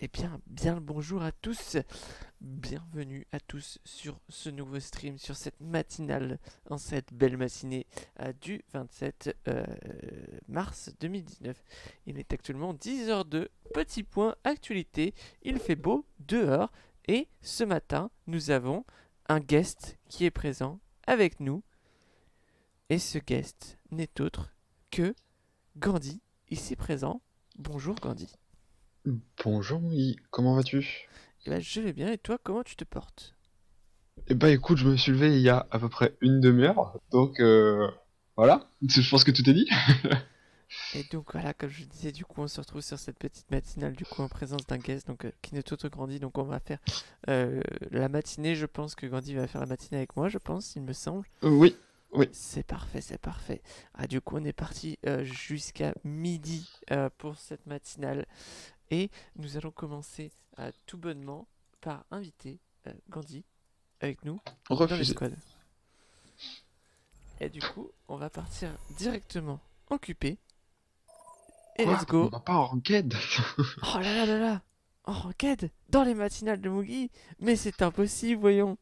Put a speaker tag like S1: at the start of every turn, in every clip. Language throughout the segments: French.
S1: Eh bien le bonjour à tous, bienvenue à tous sur ce nouveau stream, sur cette matinale, en cette belle matinée du 27 mars 2019. Il est actuellement 10h02, petit point actualité, il fait beau dehors et ce matin nous avons un guest qui est présent avec nous et ce guest n'est autre que Gandhi, ici présent. Bonjour Gandhi.
S2: Bonjour, oui, comment vas-tu?
S1: Eh ben, je vais bien et toi comment tu te portes?
S2: Eh bah écoute, je me suis levé il y a à peu près une demi-heure, donc voilà, je pense que tout est dit.
S1: Et donc voilà, comme je disais, du coup on se retrouve sur cette petite matinale du coup en présence d'un guest donc qui n'est autre que Gandhi. Donc on va faire la matinée, je pense que Gandhi va faire la matinée avec moi, je pense, il me semble.
S2: Oui, oui.
S1: C'est parfait, c'est parfait. Ah, du coup on est parti jusqu'à midi pour cette matinale. Et nous allons commencer tout bonnement par inviter Gandhi avec nous dans
S2: Refusé.
S1: l'escouade. Et du coup on va partir directement en QP. Et
S2: Quoi?
S1: let's
S2: On
S1: go.
S2: va pas en ranked?
S1: Oh là là là là. En ranked dans les matinales de Mugi. Mais c'est impossible, voyons.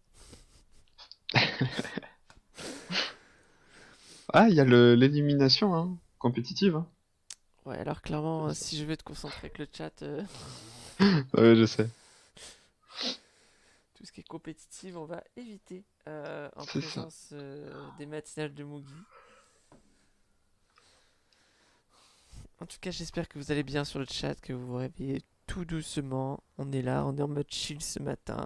S2: Ah, il y a l'élimination, hein, compétitive. Hein.
S1: Ouais, alors clairement, si je veux te concentrer avec le chat,
S2: Ouais, je sais,
S1: tout ce qui est compétitif, on va éviter en
S2: c'est ça.
S1: présence des matinales de Mugi. En tout cas, j'espère que vous allez bien sur le chat, que vous vous réveillez tout doucement. On est là, on est en mode chill ce matin.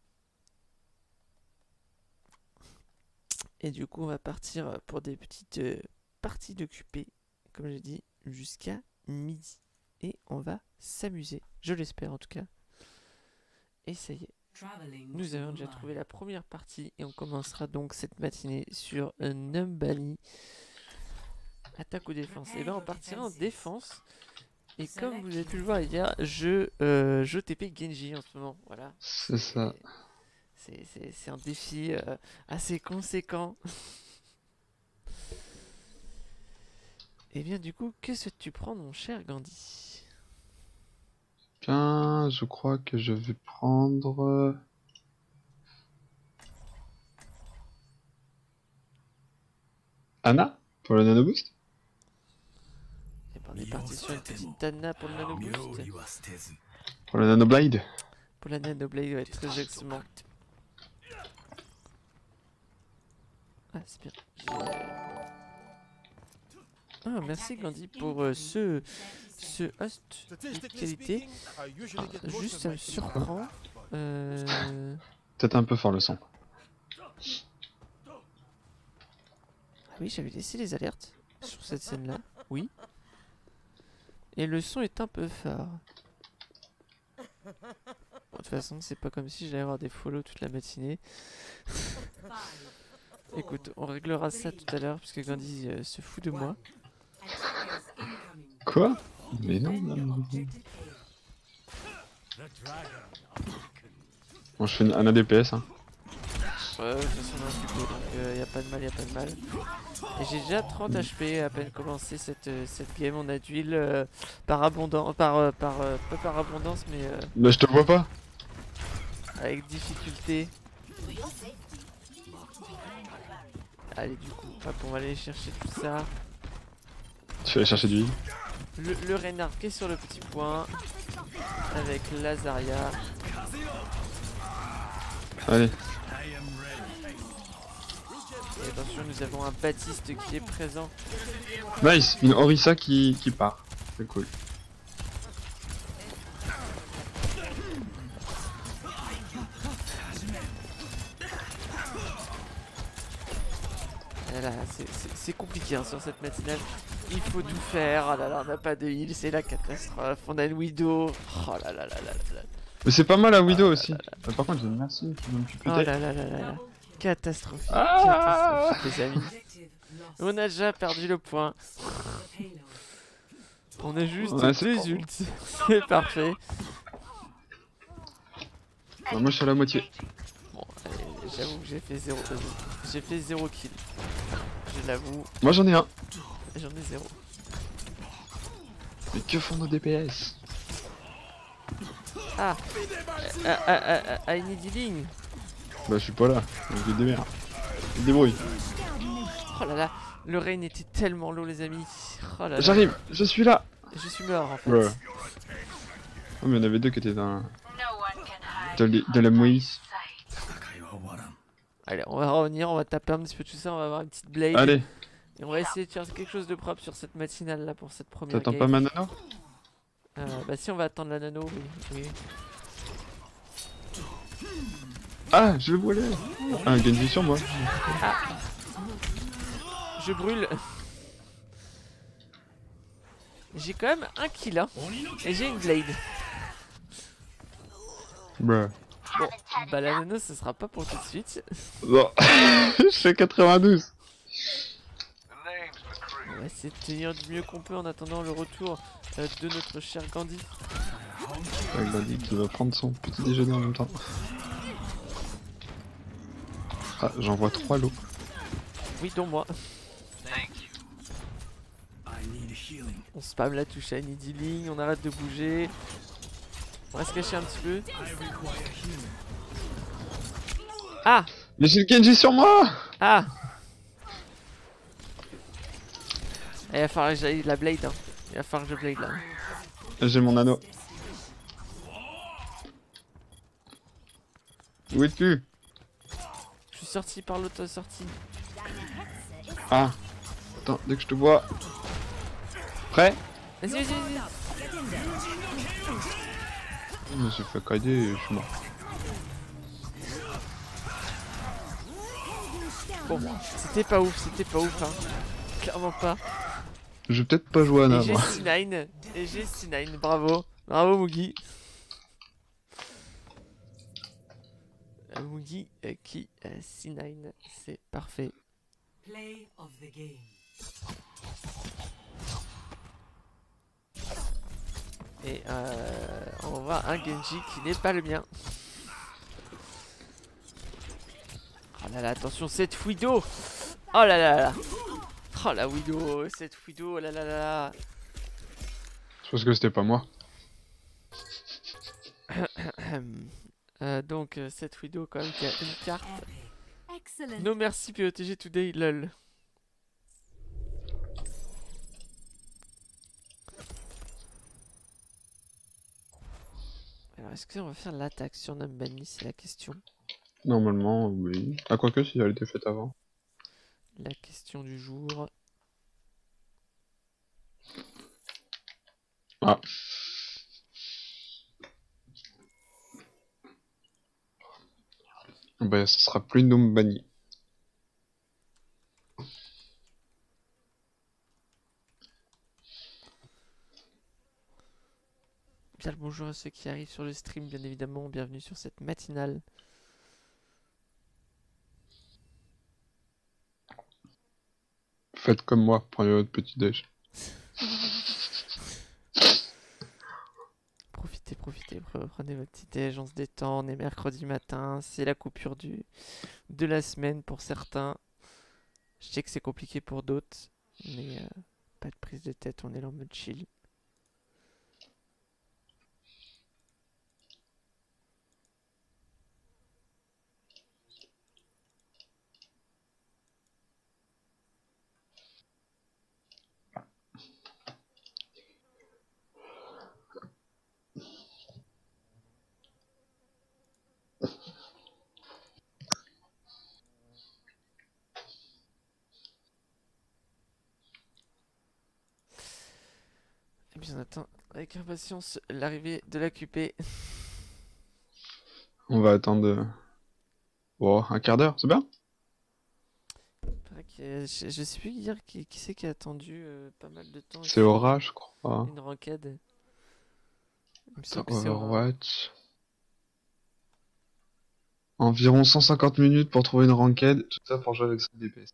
S1: Et du coup, on va partir pour des petites parties de QP, comme j'ai dit, jusqu'à midi. Et on va s'amuser, je l'espère en tout cas. Et ça y est, nous avons déjà trouvé la première partie et on commencera donc cette matinée sur Numbani. Attaque ou défense? Et bien on partira en défense. Et comme vous avez pu le voir hier, je TP Genji en ce moment. Voilà.
S2: C'est ça.
S1: C'est un défi assez conséquent. Et bien du coup, que souhaites-tu prendre mon cher Gandhi?
S2: Bien, je crois que je vais prendre... Anna? Pour le nano boost?
S1: Et ben on est parti sur une petite Tana pour le nano boost.
S2: Pour le nano blade?
S1: Pour la nano blade, ouais, très exactement. Ah, c'est bien. Ah, merci Gandhi pour ce host de qualité. Ah, juste, ça me surprend.
S2: Peut-être un peu fort le son.
S1: Ah oui, j'avais laissé les alertes sur cette scène-là. Oui. Et le son est un peu fort. Bon, de toute façon, c'est pas comme si j'allais avoir des follow toute la matinée. Écoute, on réglera ça tout à l'heure puisque Gandhi se fout de moi.
S2: Quoi? Mais non, non, non, non. Bon, je fais un ADPS, hein.
S1: Ouais, de toute façon, on est occupé, donc y a pas de mal, y a pas de mal. Et j'ai déjà 30 HP à peine commencé cette game. On a d'huile par abondance, pas par abondance, mais
S2: Là, je te vois pas.
S1: avec difficulté. Allez, du coup, hop, on va aller chercher tout ça.
S2: Je vais aller chercher du heal.
S1: Le Reinhardt qui est sur le petit point avec Lazaria.
S2: Allez.
S1: Et attention, nous avons un Baptiste qui est présent.
S2: Nice, une Orisa qui part. C'est cool.
S1: Ah là, c'est compliqué hein, sur cette matinale. Il faut tout faire. Oh là là, on n'a pas de heal, c'est la catastrophe. On a une Widow. Oh là là là là là.
S2: Mais c'est pas mal à Widow
S1: Oh
S2: aussi. Par contre, j'ai une merci qui me
S1: là
S2: putain.
S1: là là là là. Catastrophique,
S2: Ah,
S1: catastrophique les amis. On a déjà perdu le point. On a juste
S2: ouais, c'est
S1: deux
S2: bon.
S1: ults. C'est parfait.
S2: Bah, moi, je suis à la moitié.
S1: Bon, allez, j'avoue que j'ai fait 0 kill. Je l'avoue,
S2: Moi, j'en ai un.
S1: j'en ai 0.
S2: Mais que font nos DPS?
S1: Ah, I need healing.
S2: Bah, je suis pas là. Je me démerde. Je me débrouille.
S1: Oh là là, le rain était tellement low, les amis. Oh là là.
S2: J'arrive, je suis là.
S1: Je suis mort en fait.
S2: Ouais. Oh, mais il y en avait deux qui étaient dans de la mouise.
S1: Allez, on va revenir, on va taper un petit peu tout ça, on va avoir une petite blade.
S2: Allez,
S1: Et on va essayer de faire quelque chose de propre sur cette matinale là pour cette première
S2: t'attends
S1: game.
S2: pas ma nano?
S1: Bah si on va attendre la nano, oui.
S2: Ah, je le voulais. Ah, Genji sur moi.
S1: Ah. Je brûle. J'ai quand même un kill hein. Et j'ai une blade.
S2: Bruh.
S1: Bon, bah la nano ce sera pas pour tout de suite.
S2: Non. Je fais 92.
S1: On va essayer de tenir du mieux qu'on peut en attendant le retour de notre cher Gandhi.
S2: Ouais, Gandhi qui va prendre son petit déjeuner en même temps. Ah, j'en vois 3 lots.
S1: Oui, dont moi. On spam la touche à Need Healing, on arrête de bouger. On va se cacher un petit peu. Ah!
S2: Mais j'ai le Genji sur moi!
S1: Ah! Il va falloir que j'aille la blade hein. Il va falloir que je blade là.
S2: J'ai mon anneau. Où es-tu?
S1: Je suis sorti par l'autre sortie.
S2: Ah. Attends, dès que je te vois. Prêt?
S1: Vas-y.
S2: Je me suis fait cailler et je suis mort.
S1: Bon, c'était pas ouf hein. Clairement pas.
S2: Je vais peut-être pas jouer à
S1: Et
S2: Ana,
S1: j'ai
S2: moi.
S1: C9, bravo. Bravo Mugi. Mugi qui C9, c'est parfait.
S3: Play of the game.
S1: Et on voit un Genji qui n'est pas le mien. Oh là là, attention, cette Widow. Oh là là là. Oh la Widow, cette Widow, oh là là là.
S2: Je pense que c'était pas moi.
S1: Donc cette Widow quand même qui a une carte.
S3: Excellent.
S1: No merci POTG today, lol. Alors est-ce qu'on va faire l'attaque sur Numbani, c'est la question.
S2: Normalement, oui. Ah, quoique si elle était faite avant.
S1: La question du jour.
S2: Ah. Bah, ce sera plus Numbani.
S1: Bien le bonjour à ceux qui arrivent sur le stream, bien évidemment. Bienvenue sur cette matinale.
S2: Faites comme moi, prenez votre petit déj.
S1: Profitez, prenez votre petit déj, on se détend, on est mercredi matin, c'est la coupure de la semaine pour certains. Je sais que c'est compliqué pour d'autres, mais pas de prise de tête, on est là en mode chill. Et puis on attend avec impatience l'arrivée de la QP.
S2: On va attendre... Oh, un quart d'heure, c'est bien?
S1: Je sais plus hier qui c'est qui a attendu pas mal de temps.
S2: C'est Aura, je crois.
S1: Une ranked. Il me semble
S2: Attends,
S1: que c'est Aura.
S2: Overwatch. Environ 150 minutes pour trouver une ranked, tout ça pour jouer avec son DPS.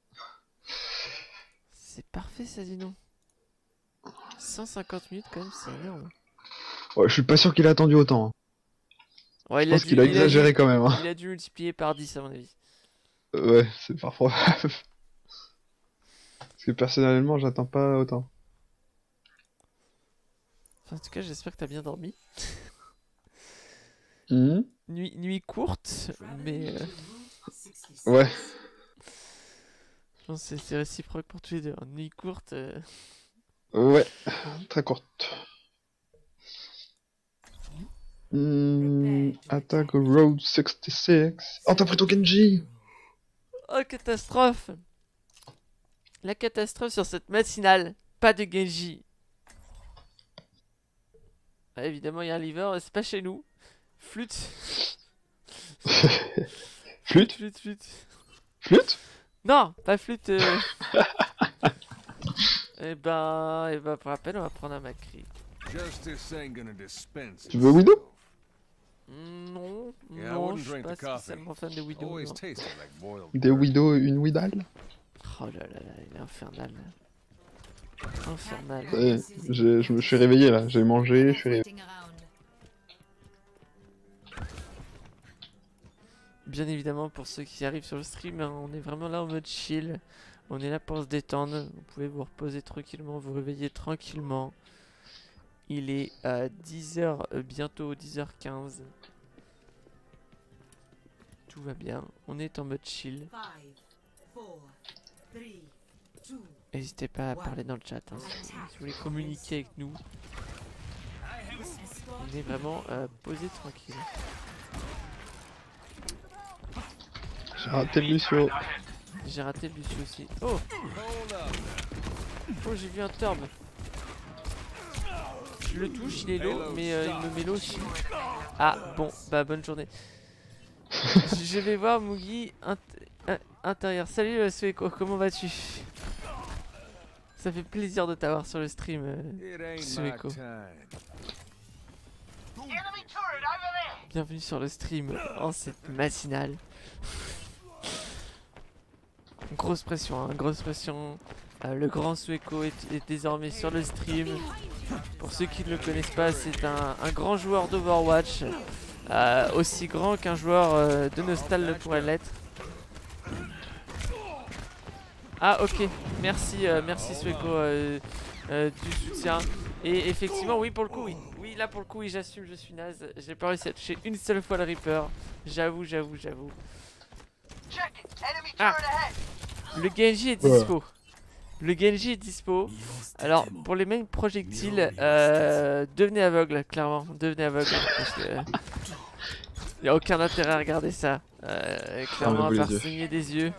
S1: C'est parfait ça, dis donc. 150 minutes quand même, c'est énorme.
S2: Ouais, je suis pas sûr qu'il a attendu autant. Hein.
S1: Ouais,
S2: Je pense qu'il a exagéré quand même. Hein.
S1: Il a dû multiplier par 10 à mon avis.
S2: Ouais, c'est pas probable. Parce que personnellement, j'attends pas autant.
S1: Enfin, en tout cas, j'espère que t'as bien dormi.
S2: Hmm.
S1: Nuit courte, mais
S2: Ouais.
S1: je pense que c'est réciproque pour tous les deux. Nuit courte.
S2: Ouais. Très courte. Attack Road 66. Oh, t'as pris ton Genji!
S1: Oh, catastrophe! La catastrophe sur cette matinale. Pas de Genji. Ah, évidemment, il y a un liver, c'est pas chez nous. Flûte.
S2: Flûte?
S1: Flûte.
S2: Flûte?
S1: Non, pas flûte. Eh ben, pour rappel, on va prendre un Macri.
S2: Tu veux Widow?
S1: Non,
S4: Yeah, I
S1: non,
S4: wouldn't
S1: je suis
S4: drink
S1: pas
S4: the coffee.
S1: spécialement fan de Widow.
S4: Always
S1: Non.
S4: tasted like boiled.
S2: Des Widow, une Widal?
S1: Oh là là là, il est infernal. Infernal.
S2: Ouais, je me suis réveillé là, j'ai mangé, je suis réveillé.
S1: Bien évidemment, pour ceux qui arrivent sur le stream, hein, on est vraiment là en mode chill. On est là pour se détendre. Vous pouvez vous reposer tranquillement, vous réveiller tranquillement. Il est à 10h, bientôt 10h15. Tout va bien. On est en mode chill.
S3: 5, 4, 3, 2,
S1: N'hésitez pas à parler dans le chat hein, si vous voulez communiquer avec nous. On est vraiment posé tranquille.
S2: J'ai raté le Lucio.
S1: J'ai raté le Lucio aussi. Oh! Oh, j'ai vu un turb. Je le touche, il est low, mais il me met low aussi. Ah, bon, bah bonne journée. Je vais voir Mugi intérieur. Salut Sueko, comment vas-tu? Ça fait plaisir de t'avoir sur le stream,
S4: It ain't my
S1: Sueko.
S4: time.
S1: Bienvenue sur le stream en cette matinale. Grosse pression, hein, grosse pression. Le grand Sueko est désormais sur le stream. Pour ceux qui ne le connaissent pas, c'est un grand joueur d'Overwatch. Aussi grand qu'un joueur de Nostal pourrait l'être. Ah ok, merci, merci Sueko du soutien. Et effectivement, oui pour le coup, oui. Oui là pour le coup, oui j'assume, je suis naze. J'ai pas réussi à toucher une seule fois le Reaper. J'avoue. Ah, le Genji est dispo. Le Genji est dispo. Alors pour les mêmes projectiles, devenez aveugle, clairement. Devenez aveugle. Parce que il n'y a aucun intérêt à regarder ça. Clairement à
S2: les
S1: part
S2: yeux.
S1: saigner des yeux.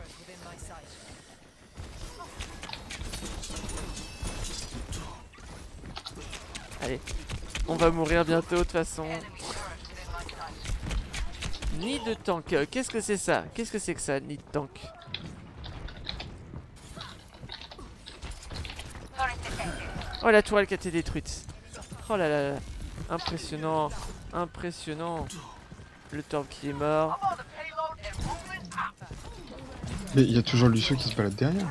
S1: Allez, on va mourir bientôt de toute façon. Nid de tank, qu'est-ce que c'est ça? Qu'est-ce que c'est que ça, nid de tank? Oh la tourelle qui a été détruite. Oh là là là. Impressionnant. Impressionnant. Le torb qui est mort.
S2: Mais il y a toujours Lucio qui se balade derrière.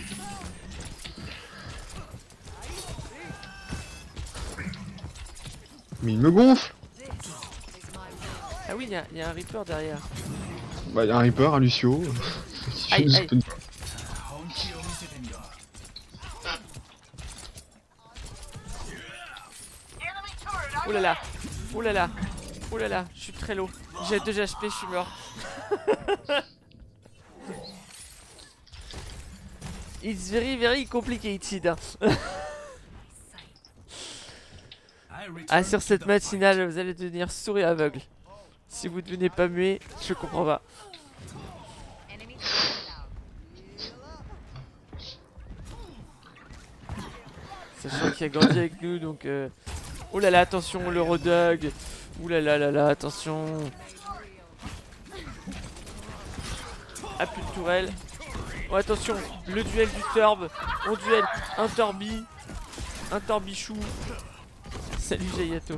S2: Mais il me gonfle!
S1: Ah oui, il y a un Reaper derrière.
S2: Bah, il y a un Reaper, un Lucio.
S1: Aïe, aïe. Oh là là. Oh là là. Oh là là. Je suis très low. J'ai 2 HP, je suis mort. It's very complicated. Hein. Ah, sur cette matinale, vous allez devenir sourd et aveugle. Si vous ne devenez pas muet, je comprends pas. Sachant qu'il y a grandi avec nous, donc... Oh là là, attention, le Rodug. Ouh là là là là, attention. Ah, plus de tourelle. Oh, attention, le duel du Turb. On duel un Turbi. Un Turbichou. Salut Jayato.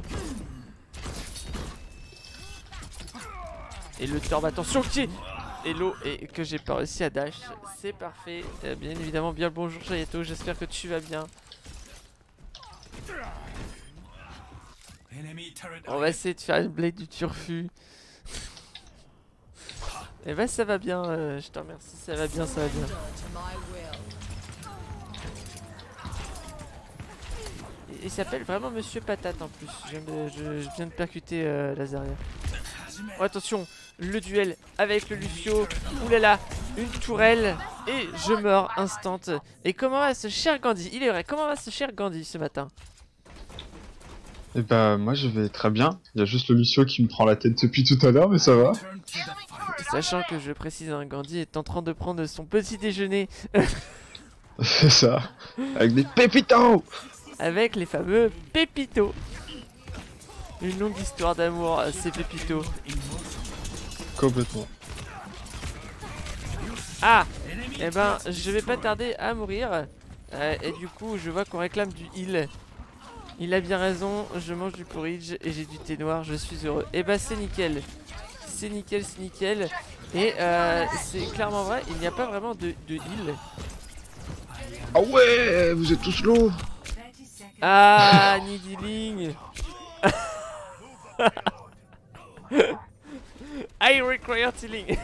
S1: Et le Turb, attention, qui est hello, et que j'ai pas réussi à dash. C'est parfait. Bien évidemment, bien le bonjour Jayato. J'espère que tu vas bien. On va essayer de faire une blade du turfu. Et bah ça va bien, je te remercie, ça va bien, ça va bien. Il s'appelle vraiment Monsieur Patate en plus. Je viens de percuter Lazaria. Oh, attention, le duel avec le Lucio. Oulala, une tourelle. Et je meurs instant. Et comment va ce cher Gandhi? Il est vrai, comment va ce cher Gandhi ce matin?
S2: Et bah, moi je vais très bien. Il y a juste le Lucio qui me prend la tête depuis tout à l'heure, mais ça va.
S1: Sachant que je précise, hein, Gandhi est en train de prendre son petit déjeuner
S2: C'est ça. Avec des pépitos.
S1: avec les fameux pépitos. Une longue histoire d'amour, ces pépitos.
S2: Complètement.
S1: Ah, eh ben, je vais pas tarder à mourir. Et du coup, je vois qu'on réclame du heal. Il a bien raison, je mange du porridge et j'ai du thé noir, je suis heureux. Et bah, c'est nickel. C'est nickel, c'est nickel. Et c'est clairement vrai, il n'y a pas vraiment de heal.
S2: Ah ouais, vous êtes tous lourds.
S3: 30 seconds.
S1: Ah, Nidiling. I require healing.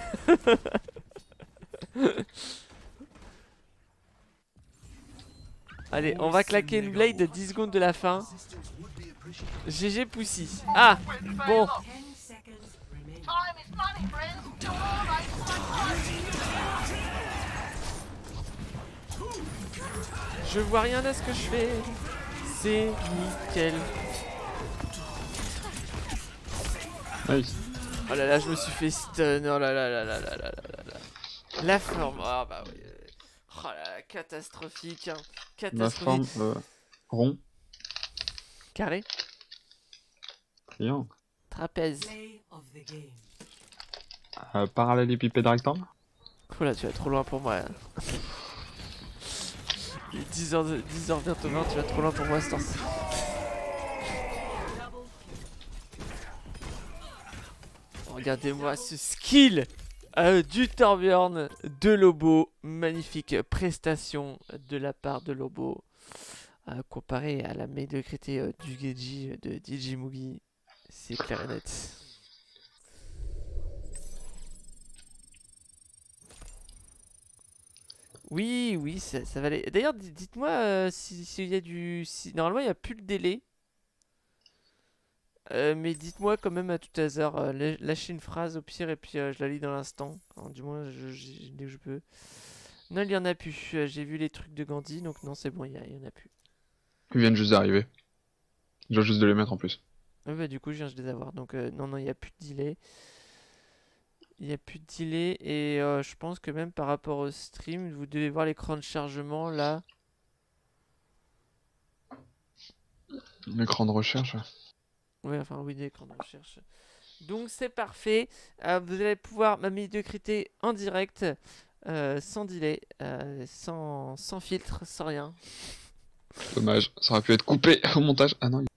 S1: Allez, on va claquer une blade de 10 secondes de la fin. GG Poussy. Ah, bon.
S3: 10 seconds remaining.
S4: Time is money, friends. Do all right
S1: Je vois rien à ce que je fais. C'est nickel.
S2: Nice.
S1: Oh là là, je me suis fait stun. Oh là là là là là là là là. La forme. Oh bah oui. Oh là là, catastrophique. Hein.
S2: Ma forme
S1: Catastrophique.
S2: rond,
S1: Carré.
S2: triangle,
S1: Trapèze.
S3: Play of the game.
S2: parallélépipède rectangle.
S1: Oh là, tu vas trop loin pour moi. Hein. Il est 10h bientôt 20, tu vas trop loin pour moi, ce temps-ci. Regardez-moi ce skill du Torbjorn de Lobo. Magnifique prestation de la part de Lobo. Comparé à la médiocrité du Geji de DJ Mugi, c'est clair et net. Oui, oui, ça va aller. D'ailleurs, dites-moi s'il y a du... Normalement, il n'y a plus le délai. Mais dites-moi quand même à tout hasard, lâchez une phrase au pire et puis je la lis dans l'instant. Enfin, du moins, dès que je peux. Non, il n'y en a plus. J'ai vu les trucs de Gandhi, donc non, c'est bon, il y en a plus.
S2: Ils viennent juste d'arriver. Je viens juste de les mettre en plus.
S1: Ah bah, du coup, je viens de les avoir. Donc, non, non, il n'y a plus de delay. Il n'y a plus de delay. Et je pense que même par rapport au stream, vous devez voir l'écran de chargement là.
S2: L'écran de recherche. Ouais.
S1: Ouais, enfin, oui, l'écran de recherche. Donc, c'est parfait. Vous allez pouvoir ma médiocrité en direct, sans delay, sans filtre, sans rien.
S2: Dommage, ça aurait pu être coupé au montage. Ah non.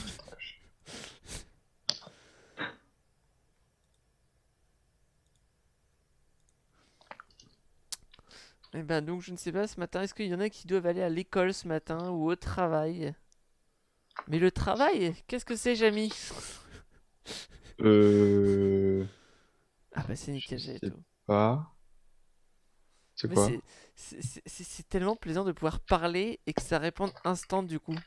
S1: Et ben donc je ne sais pas ce matin, est-ce qu'il y en a qui doivent aller à l'école ce matin ou au travail? Mais le travail, qu'est-ce que c'est, Jamy? Ah bah c'est nickel, j'avais
S2: sais
S1: tout.
S2: pas. C'est
S1: Mais
S2: quoi?
S1: c'est tellement plaisant de pouvoir parler et que ça réponde instant du coup.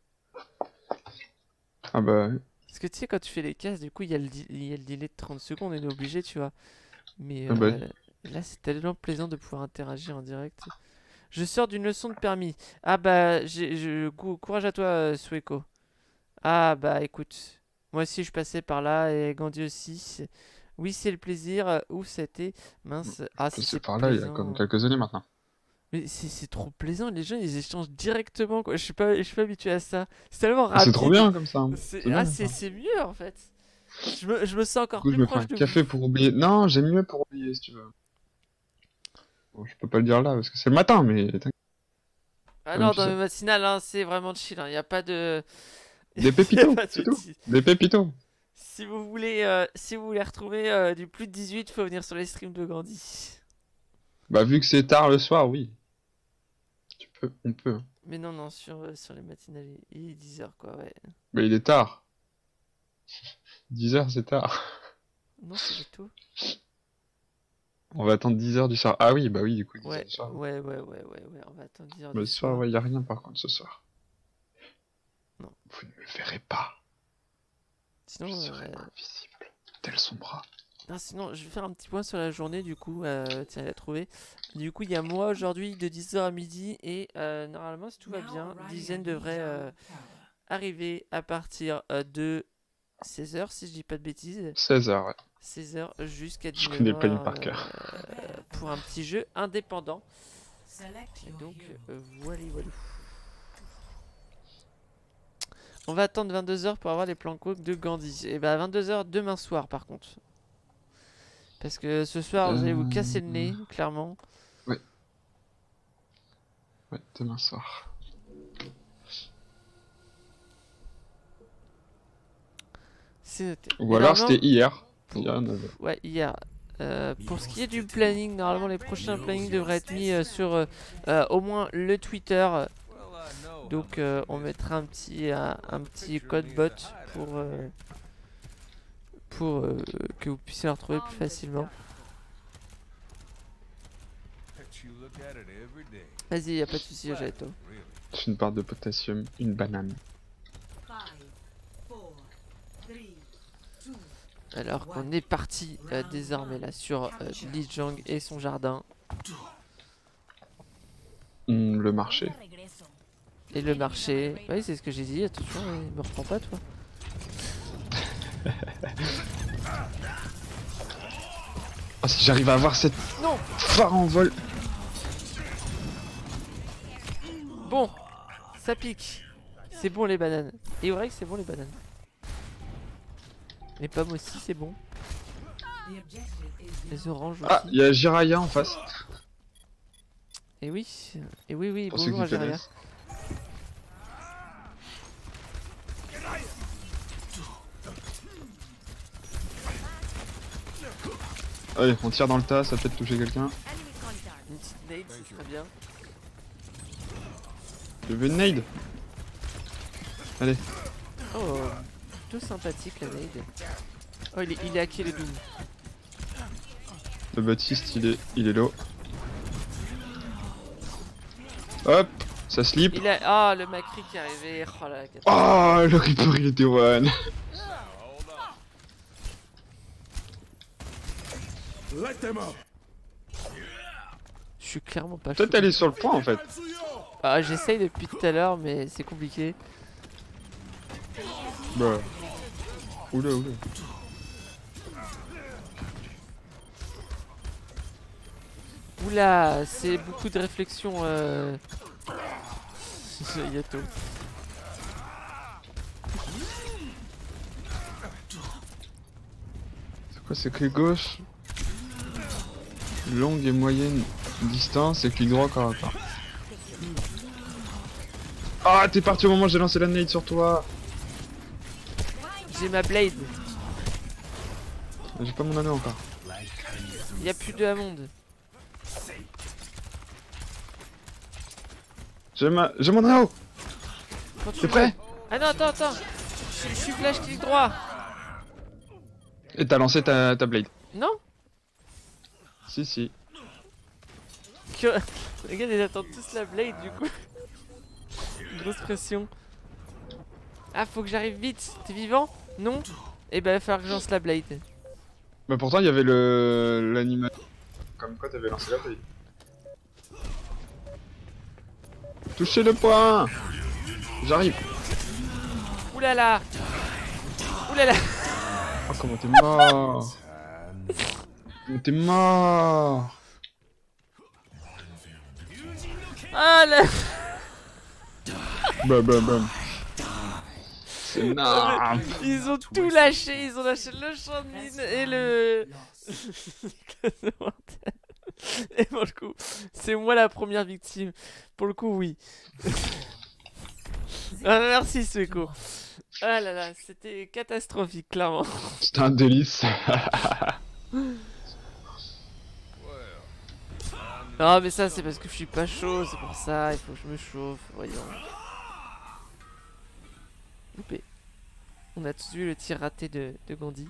S2: Ah bah,
S1: Parce que tu sais, quand tu fais les cases, du coup, il y a il y a le délai de 30 secondes, on est obligé, tu vois. Mais
S2: ah bah,
S1: là, c'est tellement plaisant de pouvoir interagir en direct. Je sors d'une leçon de permis. Ah bah, courage à toi, Sueko. Ah bah, écoute, moi aussi, je passais par là et Gandhi aussi. Oui, c'est le plaisir. Où c'était? Mince. Ah, si
S2: c'est
S1: c'est
S2: par là il y a
S1: plaisant.
S2: comme quelques années maintenant.
S1: Mais c'est trop plaisant, les gens ils échangent directement quoi. Je suis pas habitué à ça. C'est tellement
S2: Ah, c'est
S1: rapide.
S2: trop bien comme ça. Hein.
S1: C'est
S2: C'est bien, ça.
S1: c'est mieux en fait. Je me sens encore
S2: Du coup, je
S1: plus
S2: me fais
S1: proche
S2: un
S1: de
S2: café
S1: vous.
S2: pour oublier. Non, j'ai mieux pour oublier si tu veux. Bon, je peux pas le dire là parce que c'est le matin, mais t'inquiète,
S1: Ah
S2: comme
S1: non,
S2: tu
S1: dans
S2: sais.
S1: mes matinales, hein, c'est vraiment chill. Il n'y a pas de.
S2: Des
S1: Y a
S2: pépitos,
S1: pas de
S2: c'est tout.
S1: soucis.
S2: Des pépitos.
S1: Si vous voulez retrouver du plus de 18, faut venir sur les streams de Gandhi.
S2: Bah, vu que c'est tard le soir, oui. On peut. Hein.
S1: Mais non, non, sur les matinales, il est 10h quoi, ouais.
S2: Mais il est tard. 10h, c'est tard.
S1: Non, c'est du tout.
S2: On va attendre 10h du soir. Ah oui, bah oui, du coup, 10h
S1: Ouais,
S2: du soir.
S1: ouais, on va attendre 10h
S2: Le
S1: du
S2: soir,
S1: soir.
S2: ouais, y a rien par contre ce soir.
S1: Non.
S2: Vous ne me verrez pas.
S1: Sinon,
S2: Je serai invisible. Tel son bras.
S1: Ah, sinon, je vais faire un petit point sur la journée du coup. Tiens, il a trouvé. Du coup, il y a moi aujourd'hui de 10h à midi et normalement, si tout va bien, Dizaine devrait arriver à partir de 16h, si je dis pas de bêtises.
S2: 16h, ouais.
S1: 16h jusqu'à 19h.
S2: Je connais pas lui par cœur.
S1: Pour un petit jeu indépendant.
S3: Select
S1: Et
S3: your
S1: donc,
S3: hero.
S1: voilà. On va attendre 22h pour avoir les plans cook de Gandhi. Et bah, 22h demain soir, par contre. Parce que ce soir, vous allez vous casser le nez, clairement.
S2: Ouais, demain soir.
S1: C'est noté.
S2: Ou
S1: Et
S2: alors
S1: normalement-
S2: c'était hier. Hier, on avait-
S1: Ouais, hier. Pour ce qui est du planning, normalement les prochains plannings devraient être mis sur au moins le Twitter. Donc on mettra un petit code bot pour que vous puissiez le retrouver plus facilement. Vas-y, y a pas de souci, j'arrête toi.
S2: Une barre de potassium, une banane.
S3: 5, 4, 3, 2.
S1: Alors qu'on est parti désormais là sur Li Jiang et son jardin
S2: Le marché.
S1: et le marché. Oui, c'est ce que j'ai dit. Attention, me reprends pas toi.
S2: Oh, si j'arrive à avoir cette
S1: Non.
S2: phare en vol.
S1: Bon, ça pique. C'est bon les bananes. Et vrai que c'est bon les bananes. Les pommes aussi, c'est bon.
S3: The objective is
S1: Les oranges
S2: Ah,
S1: aussi.
S2: il y a Jiraya en face.
S1: Et oui,
S2: Pour ceux
S1: bonjour à
S2: qui
S1: Jaria.
S2: connaissent. Allez, on tire dans le tas, ça peut peut-être toucher quelqu'un.
S1: Une petite nade, c'est très bien.
S2: Tu veux une nade? Allez.
S1: Oh, plutôt sympathique la nade. Oh, il est hacké le Doom.
S2: Le Baptiste, il est low. Hop, ça slip.
S1: Il a... Ah, le Macri qui est arrivé. Oh là,
S2: Oh, le Reaper, il était one.
S1: Je suis clairement pas chaud.
S2: Peut-être aller sur le point en fait.
S1: Ah, j'essaye depuis tout à l'heure, mais c'est compliqué.
S2: Bah. Oula, oula.
S1: Oula, c'est beaucoup de réflexion. Yato.
S2: C'est quoi, c'est clic gauche, longue et moyenne distance et clic droit corps à corps. Ah, t'es parti au moment où j'ai lancé la nade sur toi.
S1: J'ai ma blade.
S2: J'ai pas mon anneau encore.
S1: Il y a plus de Hammond.
S2: J'ai mon anneau.
S1: Quand tu
S2: T'es
S1: veux.
S2: prêt?
S1: Ah non, attends. Je suis flash clic droit.
S2: Et t'as lancé ta blade.
S1: Non.
S2: Si.
S1: Regarde, ils attendent tous la blade du coup. Grosse pression. Ah, faut que j'arrive vite. T'es vivant? Non? Eh ben, il va falloir que je lance la blade.
S2: Bah pourtant il y avait l'animation. Comme quoi t'avais lancé la blade. Touchez le point. J'arrive.
S1: Oulala. Oulala.
S2: Oh comment t'es mort. Comment t'es mort.
S1: Ah là.
S2: Bam. C'est énorme.
S1: Ils ont tout lâché. Ils ont lâché le champ de mine et le... Et pour le coup, c'est moi la première victime. Pour le coup, oui. Ah, merci Sueko. Ah là là, c'était catastrophique, clairement.
S2: C'était un délice.
S1: Non mais ça c'est parce que je suis pas chaud, c'est pour ça, il faut que je me chauffe, voyons. Loupé. On a tous vu le tir raté de Gandhi.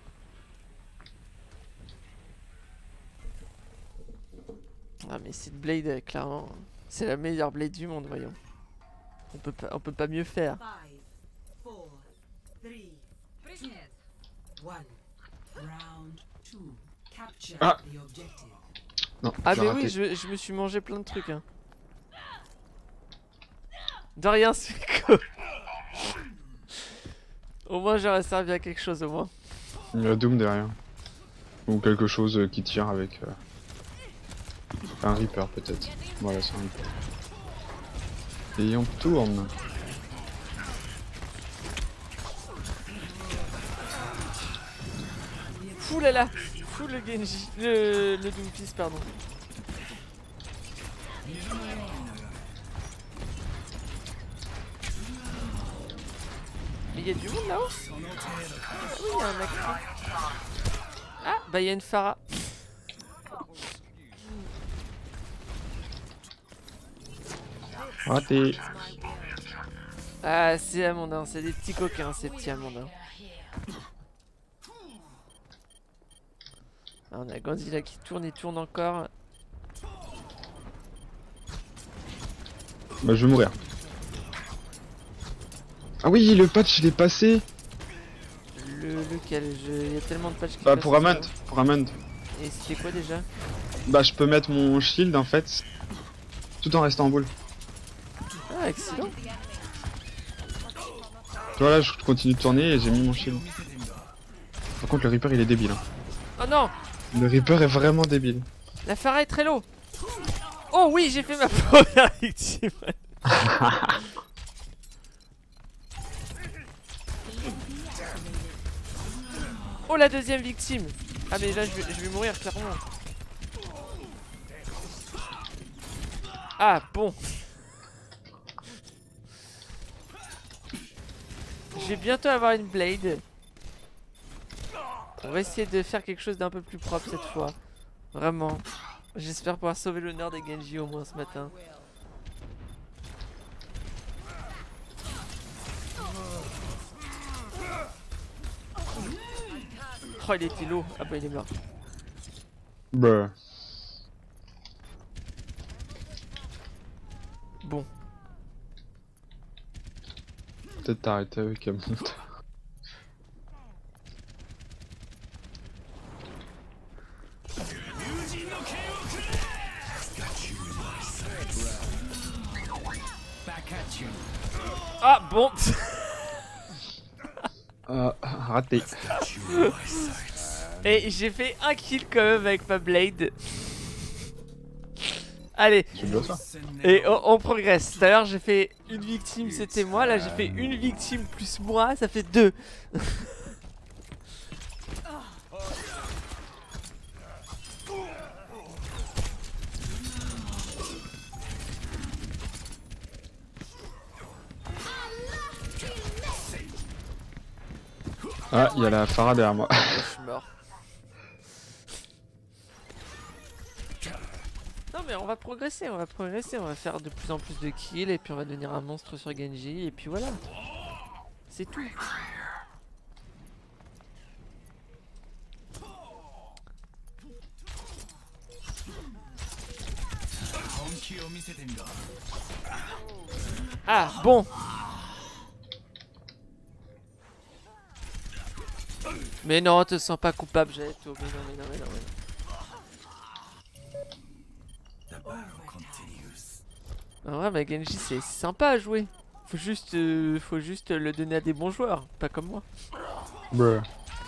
S1: Ah mais cette blade, clairement, c'est la meilleure blade du monde, voyons. On peut pas mieux faire.
S3: 5, 4, 3, 2, 1. 2. Capture
S2: Ah.
S3: the objective.
S2: Non,
S1: Ah
S2: j'ai
S1: mais
S2: raté.
S1: oui, je me suis mangé plein de trucs. Hein. De rien, c'est cool. Au moins j'aurais servi à quelque chose au moins.
S2: Il y a Doom derrière. Ou quelque chose qui tire avec... un Reaper peut-être. Voilà, c'est un Reaper. Et on tourne.
S1: Fou là là. Fou le Genji. Le Doomfist, pardon. Mais il y a du monde là-haut. Ah oui, il y a un mec. Ah, bah il y a une Pharah.
S2: Raté.
S1: Ah, c'est Amandin, c'est des petits coquins ces petits Amandins. Ah, on a Godzilla qui tourne et tourne encore.
S2: Bah je vais mourir. Ah oui, le patch il est passé.
S1: Lequel il y a tellement de patchs qui
S2: Bah
S1: passent
S2: pour
S1: en
S2: Amund.
S1: ce moment.
S2: Pour Amund.
S1: Et c'était quoi déjà?
S2: Bah je peux mettre mon shield en fait. Tout en restant en boule.
S1: Ah, excellent.
S2: Voilà, je continue de tourner et j'ai mis mon shield. Par contre le Reaper il est débile. Hein.
S1: Oh non,
S2: Le Reaper est vraiment débile.
S1: la Pharah est très low. Oh oui, j'ai fait ma première victime. Oh, la deuxième victime. Ah mais là je vais mourir clairement. Ah bon. Je vais bientôt avoir une blade. On va essayer de faire quelque chose d'un peu plus propre cette fois. Vraiment. J'espère pouvoir sauver l'honneur des Genji au moins ce matin. Oh, il était low. Ah bah il est mort.
S2: Bah.
S1: Bon.
S2: Peut-être t'arrêter avec Amund.
S1: Ah bon.
S2: Raté.
S1: Et j'ai fait un kill quand même avec ma blade. Allez.
S2: Tu dois ça.
S1: Et on progresse. Tout à l'heure j'ai fait une victime, c'était moi. Là j'ai fait une victime plus moi, ça fait 2.
S2: Ah, il y a la Pharah derrière moi.
S1: Je suis mort. Non mais on va progresser, on va faire de plus en plus de kills et puis on va devenir un monstre sur Genji et puis voilà. C'est tout. Ah bon. Mais non, te sens pas coupable, Jetto. Mais non, mais non, mais non, mais non. En vrai, mais Genji, c'est sympa à jouer. Faut juste le donner à des bons joueurs, pas comme moi.
S2: Bruh.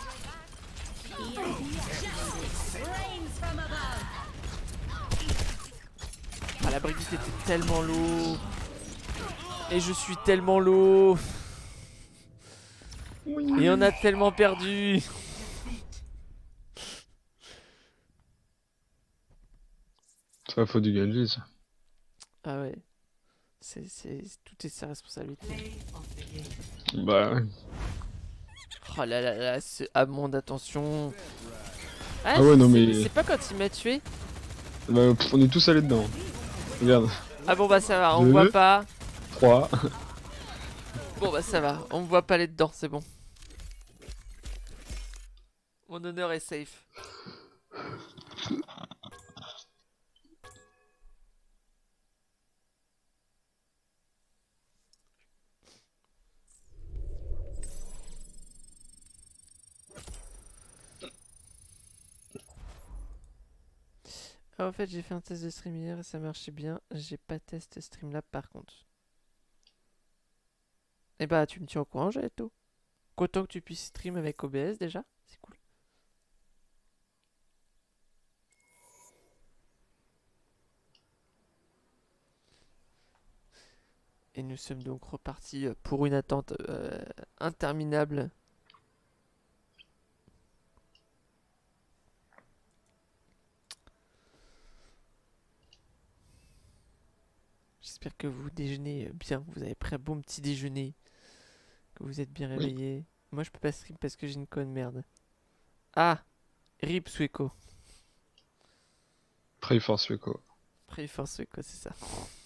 S1: Ah, la Brigitte était tellement low. Et je suis tellement low. Et on a tellement perdu.
S2: C'est la faute du Genji ça.
S1: Ah ouais. Tout est sa responsabilité.
S3: Play of the game.
S2: Bah ouais.
S1: Oh là là là, ce Amond, attention.
S2: Ah ouais, non, mais-
S1: C'est pas quand il m'a tué.
S2: Bah, on est tous allés dedans. Regarde.
S1: Ah bon bah ça va, on
S2: Deux.
S1: voit pas.
S2: 3.
S1: Bon bah ça va, on me voit pas aller dedans, c'est bon. Mon honneur est safe. Ah, en fait, j'ai fait un test de stream hier et ça marchait bien. J'ai pas testé Streamlab par contre. Et bah, tu me tiens au courant, Jaeto. Qu'autant que tu puisses stream avec OBS déjà, c'est cool. Et nous sommes donc repartis pour une attente interminable. J'espère que vous déjeunez bien, vous avez pris un bon petit déjeuner, que vous êtes bien
S2: Oui.
S1: réveillés. Moi je peux pas stream parce que j'ai une conne merde. Ah, RIP Sueco.
S2: Pray for Sueco.
S1: Pray for Sueco, c'est ça.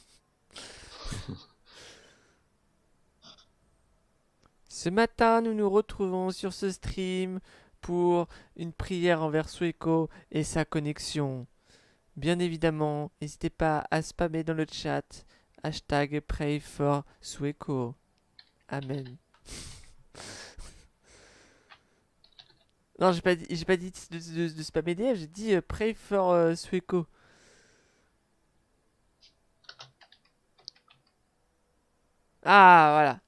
S1: Ce matin, nous nous retrouvons sur ce stream pour une prière envers Sueco et sa connexion. Bien évidemment, n'hésitez pas à spammer dans le chat hashtag pray for Sueco. Amen. Non, j'ai pas dit de spammer DF, j'ai dit pray for Sueco. Ah, voilà.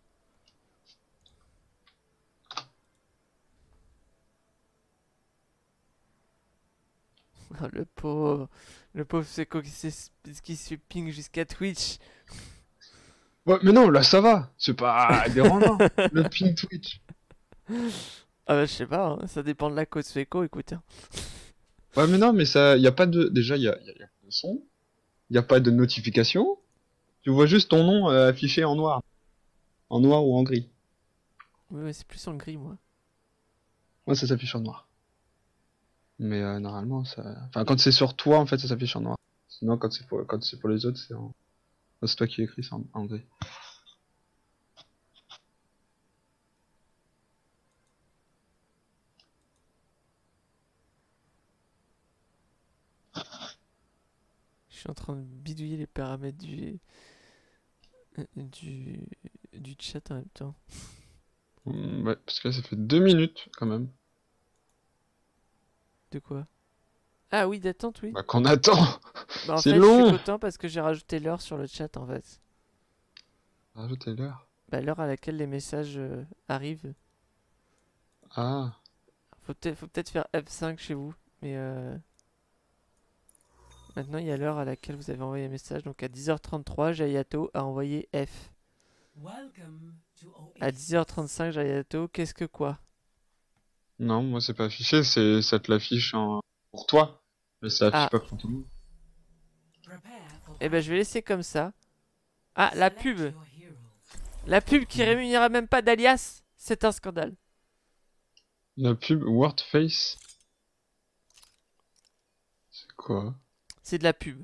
S1: Oh, le pauvre Sueco qui se fait ping jusqu'à Twitch.
S2: Ouais, mais non, là ça va. C'est pas dérangeant. Le ping Twitch.
S1: Ah bah, je sais pas, hein, ça dépend de la code Sueco, écoute. Hein.
S2: Ouais, mais non, mais ça, y a pas de. Déjà, y a pas de son. Y a pas de notification. Tu vois juste ton nom affiché en noir. En noir ou en gris.
S1: Oui, ouais, c'est plus en gris, moi.
S2: Moi, ça s'affiche en noir. Mais normalement, ça. Enfin, quand c'est sur toi, en fait, ça s'affiche en noir. Sinon, quand c'est pour les autres, c'est en. Quand c'est toi qui écris, c'est en gris.
S1: Je suis en train de bidouiller les paramètres du chat en même temps.
S2: Ouais, parce que là, ça fait 2 minutes, quand même.
S1: De quoi? Ah oui, d'attente, oui.
S2: Bah, qu'on attend.
S1: Bah, en
S2: c'est
S1: fait,
S2: long.
S1: je suis content parce que j'ai rajouté l'heure sur le chat, en fait.
S2: Rajoutez l'heure.
S1: Bah, l'heure à laquelle les messages arrivent.
S2: Ah.
S1: Faut peut-être faire F5 chez vous, mais maintenant il y a l'heure à laquelle vous avez envoyé un message. Donc à 10h33, Jayato a envoyé F.
S3: Welcome to
S1: À
S3: Oasis.
S1: 10h35, Jayato, qu'est-ce que quoi?
S2: Non, moi, c'est pas affiché, ça te l'affiche pour toi. Mais ça affiche
S1: Ah.
S2: pas pour tout le monde.
S3: Prepare for
S1: Eh ben, je vais laisser comme ça. Ah, la
S3: Select
S1: pub!
S3: your hero.
S1: La pub qui rémunérera même pas d'alias! C'est un scandale.
S2: La pub Wordface. C'est quoi?
S1: C'est de la pub.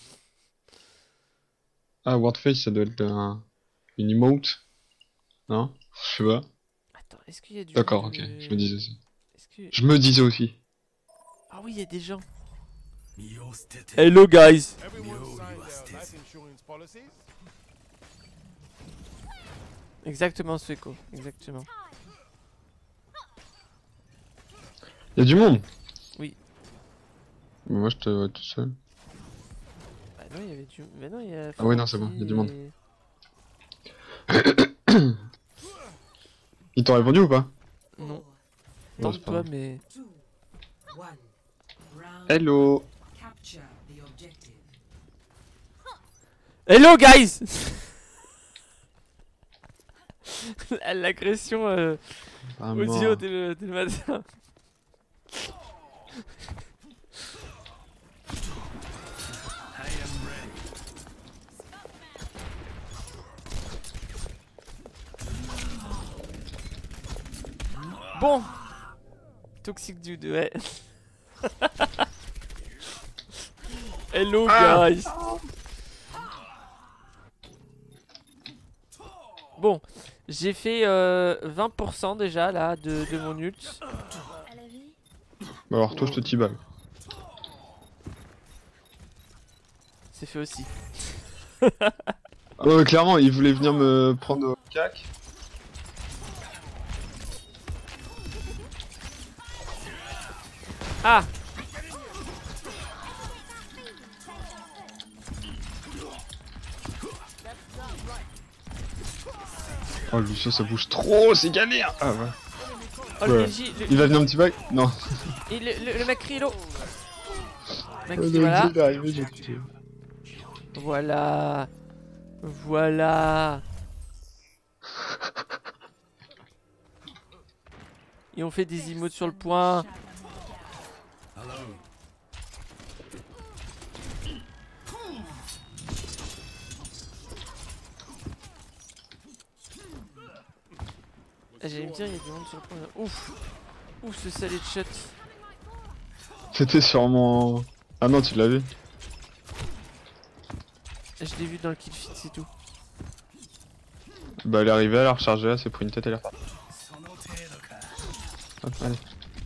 S2: Ah, Wordface, ça doit être une emote. Non? Je sais pas.
S1: Attends, est-ce qu'il y a du...
S2: D'accord, ok, je me disais ça.
S1: Est-ce que...
S2: Je me disais aussi.
S1: Ah oui, il y a des gens.
S5: Hello
S1: Hello guys!
S5: Everyone signed their life insurance policies.
S1: Exactement, Sueco. Exactement.
S2: Y'a du monde?
S1: Oui.
S2: Moi, je te vois tout seul.
S1: Bah non, il y avait du... Mais non, il y a...
S2: Ah ouais, non, c'est bon, il y a du monde.
S1: et-
S2: Ils t'ont répondu ou pas?
S1: Non.
S2: Ouais, c'est pas
S1: Tente-toi,
S2: grave.
S1: mais...
S3: 2, 1. Round
S2: Hello!
S3: capture the objective.
S1: Hello guys! L'agression
S2: Ah,
S1: audio
S2: mort.
S1: dès le matin. Bon! Toxic Dude, ouais. Hello guys! Bon, j'ai fait 20% déjà là de mon ult.
S2: Bah alors, toi, je te t-balle.
S1: C'est fait aussi.
S2: Ah ouais, clairement, ils voulaient venir me prendre au cac.
S1: Ah!
S2: Oh Lucien ça bouge trop, c'est galère. Ah ouais.
S1: Oh le
S2: Ouais.
S1: Genji,
S2: Il va venir un petit bac. Non.
S1: et le Macri l'eau.
S2: Le
S1: Macri, voilà.
S2: il est arrivé, j'ai tué.
S1: Voilà. Voilà. Et on fait des emotes sur le point. Ah, j'allais me dire, il y a du monde sur le point. Ouf. Ouf, ce salé de shot.
S2: C'était sûrement... Ah non, tu l'avais.
S1: Je l'ai vu dans le kill feed, c'est tout.
S2: Bah elle est arrivée, elle a rechargé là, c'est pris une tête, elle est repartie. Hop, allez.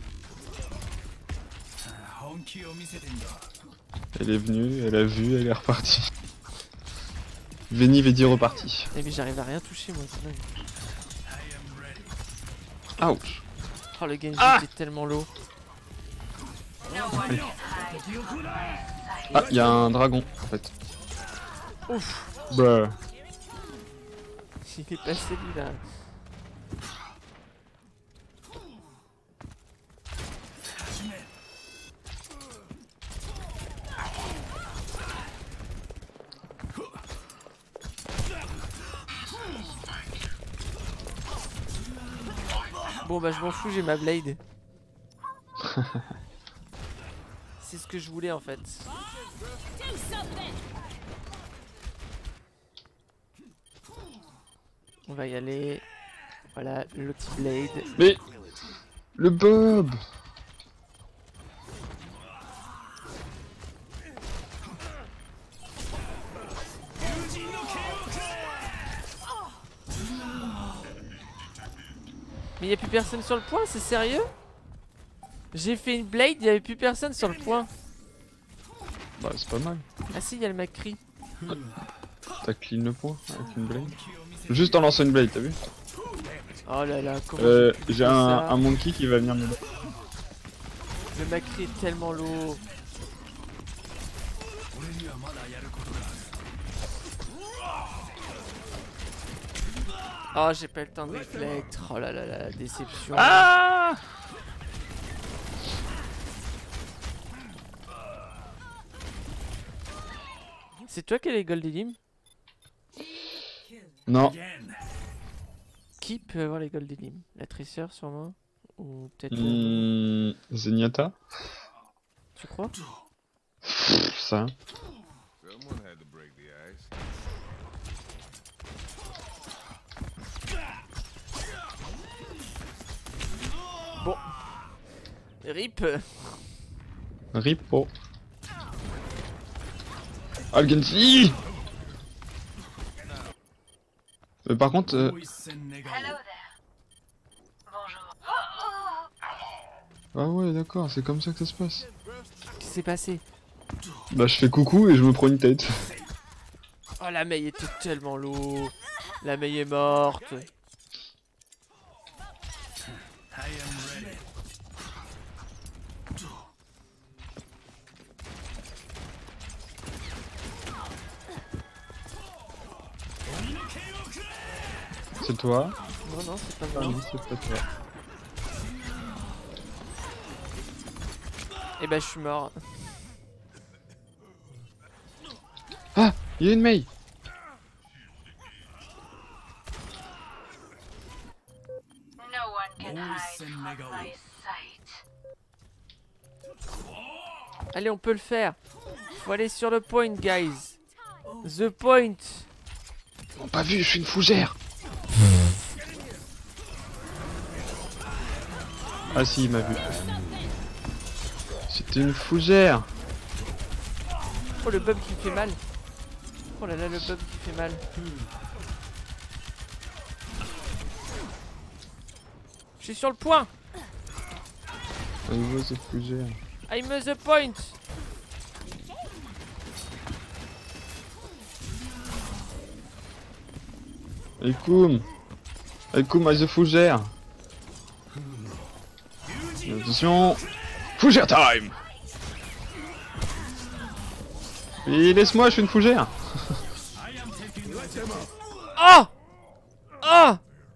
S2: Elle est venue, elle a vu, elle est repartie. Veni Vedi reparti.
S1: Eh mais j'arrive à rien toucher moi, c'est dingue.
S2: Ouch.
S1: Oh le Genji
S2: Ah
S1: était tellement low.
S2: Ah, il y a un dragon en fait.
S1: Ouf.
S2: Bah.
S1: Il est passé lui là. Bon bah je m'en fous, j'ai ma blade. C'est ce que je voulais en fait. On va y aller. Voilà, le petit blade.
S2: Mais le Bob.
S1: Mais y a plus personne sur le point, c'est sérieux? J'ai fait une blade, y avait plus personne sur le point.
S2: Bah c'est pas mal.
S1: Ah si, y a le Macri.
S2: T'as clean le point avec une blade. Juste en lançant une blade, t'as vu?
S1: Oh là là, comment j'ai pu
S2: J'ai
S1: louper ça.
S2: un monkey qui va venir me battre.
S1: Le Macri est tellement lourd. Oh, j'ai pas le temps de réflexe. Oh là là là, la déception.
S2: Ah!
S1: C'est toi qui as les Gold Elim?
S2: Non.
S1: Qui peut avoir les Gold Elim? La Tracer sûrement? Ou peut-être...
S2: Zenyatta?
S1: Tu crois?
S2: Ça.
S5: Someone had to break the ice.
S1: Bon. RIP.
S2: Ripo. Ah le Genji! Mais par contre...
S4: Hello there. Bonjour.
S2: Ah ouais d'accord, c'est comme ça que ça se passe.
S1: Qu'est-ce qui s'est passé?
S2: Bah je fais coucou et je me prends une tête.
S1: Oh, la Mei était tellement lourd. La Mei est morte.
S2: C'est toi?
S1: Non, non, c'est pas
S2: Ah
S1: moi.
S2: non, c'est pas toi.
S1: Et bah, je suis mort.
S2: Ah! Il y a une Mei!
S4: No one can hide from my sight.
S1: Allez, on peut le faire. Faut aller sur le point, guys. The point.
S2: Ils m'ont pas vu, je suis une fougère! Ah si, il m'a vu. C'était une fougère!
S1: Oh, le bub qui fait mal. Oh là là, le bub qui fait mal. Je suis sur le point.
S2: À nouveau, cette fougère.
S1: I'm the point.
S2: Aikoum! Aikoum à the fougère! Attention! Fougère time! Et laisse-moi, je suis une fougère!
S1: Oh. Oh.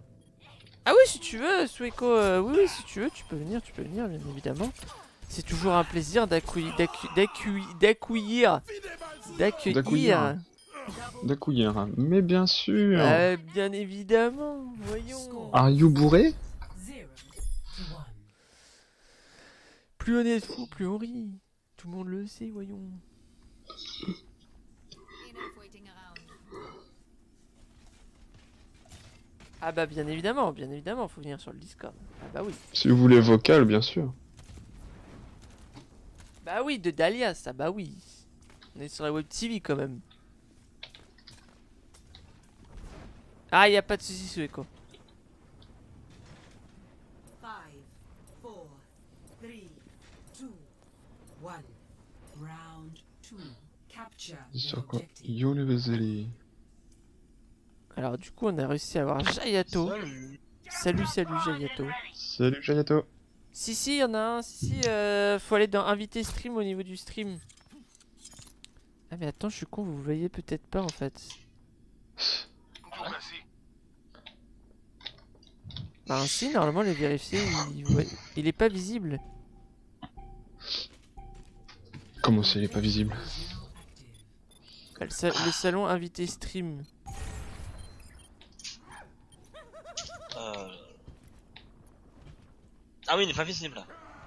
S1: Ah oui, si tu veux, Sueko, oui, oui, si tu veux, tu peux venir, bien évidemment. C'est toujours un plaisir d'accueillir.
S2: D'accueillir. Mais bien sûr.
S1: Bien évidemment, voyons.
S2: Are you bourré?
S3: 0 to 1.
S1: Plus on est fou, plus on rit. Tout le monde le sait, voyons. Ah bah bien évidemment, faut venir sur le Discord. Ah bah oui.
S2: Si vous voulez vocal, bien sûr.
S1: Bah oui, de Dalias, ah bah oui. On est sur la web TV quand même. Ah, y a pas de soucis, Sueko.
S3: 5, 4, 3, 2, 1. Round 2. Capture the
S2: Sur quoi?
S3: objective.
S2: Yo le Vezeli.
S1: Alors du coup, on a réussi à avoir Jayato. Salut Jayato.
S2: Salut Jayato.
S1: Si, y en a un. Si, faut aller dans inviter stream au niveau du stream. Ah mais attends, je suis con, vous voyez peut-être pas en fait. Bah ainsi, normalement les vérifier, il est pas visible.
S2: Comment ça, il est pas visible?
S1: Bah, le salon invité stream.
S6: Ah oui, il n'est pas visible.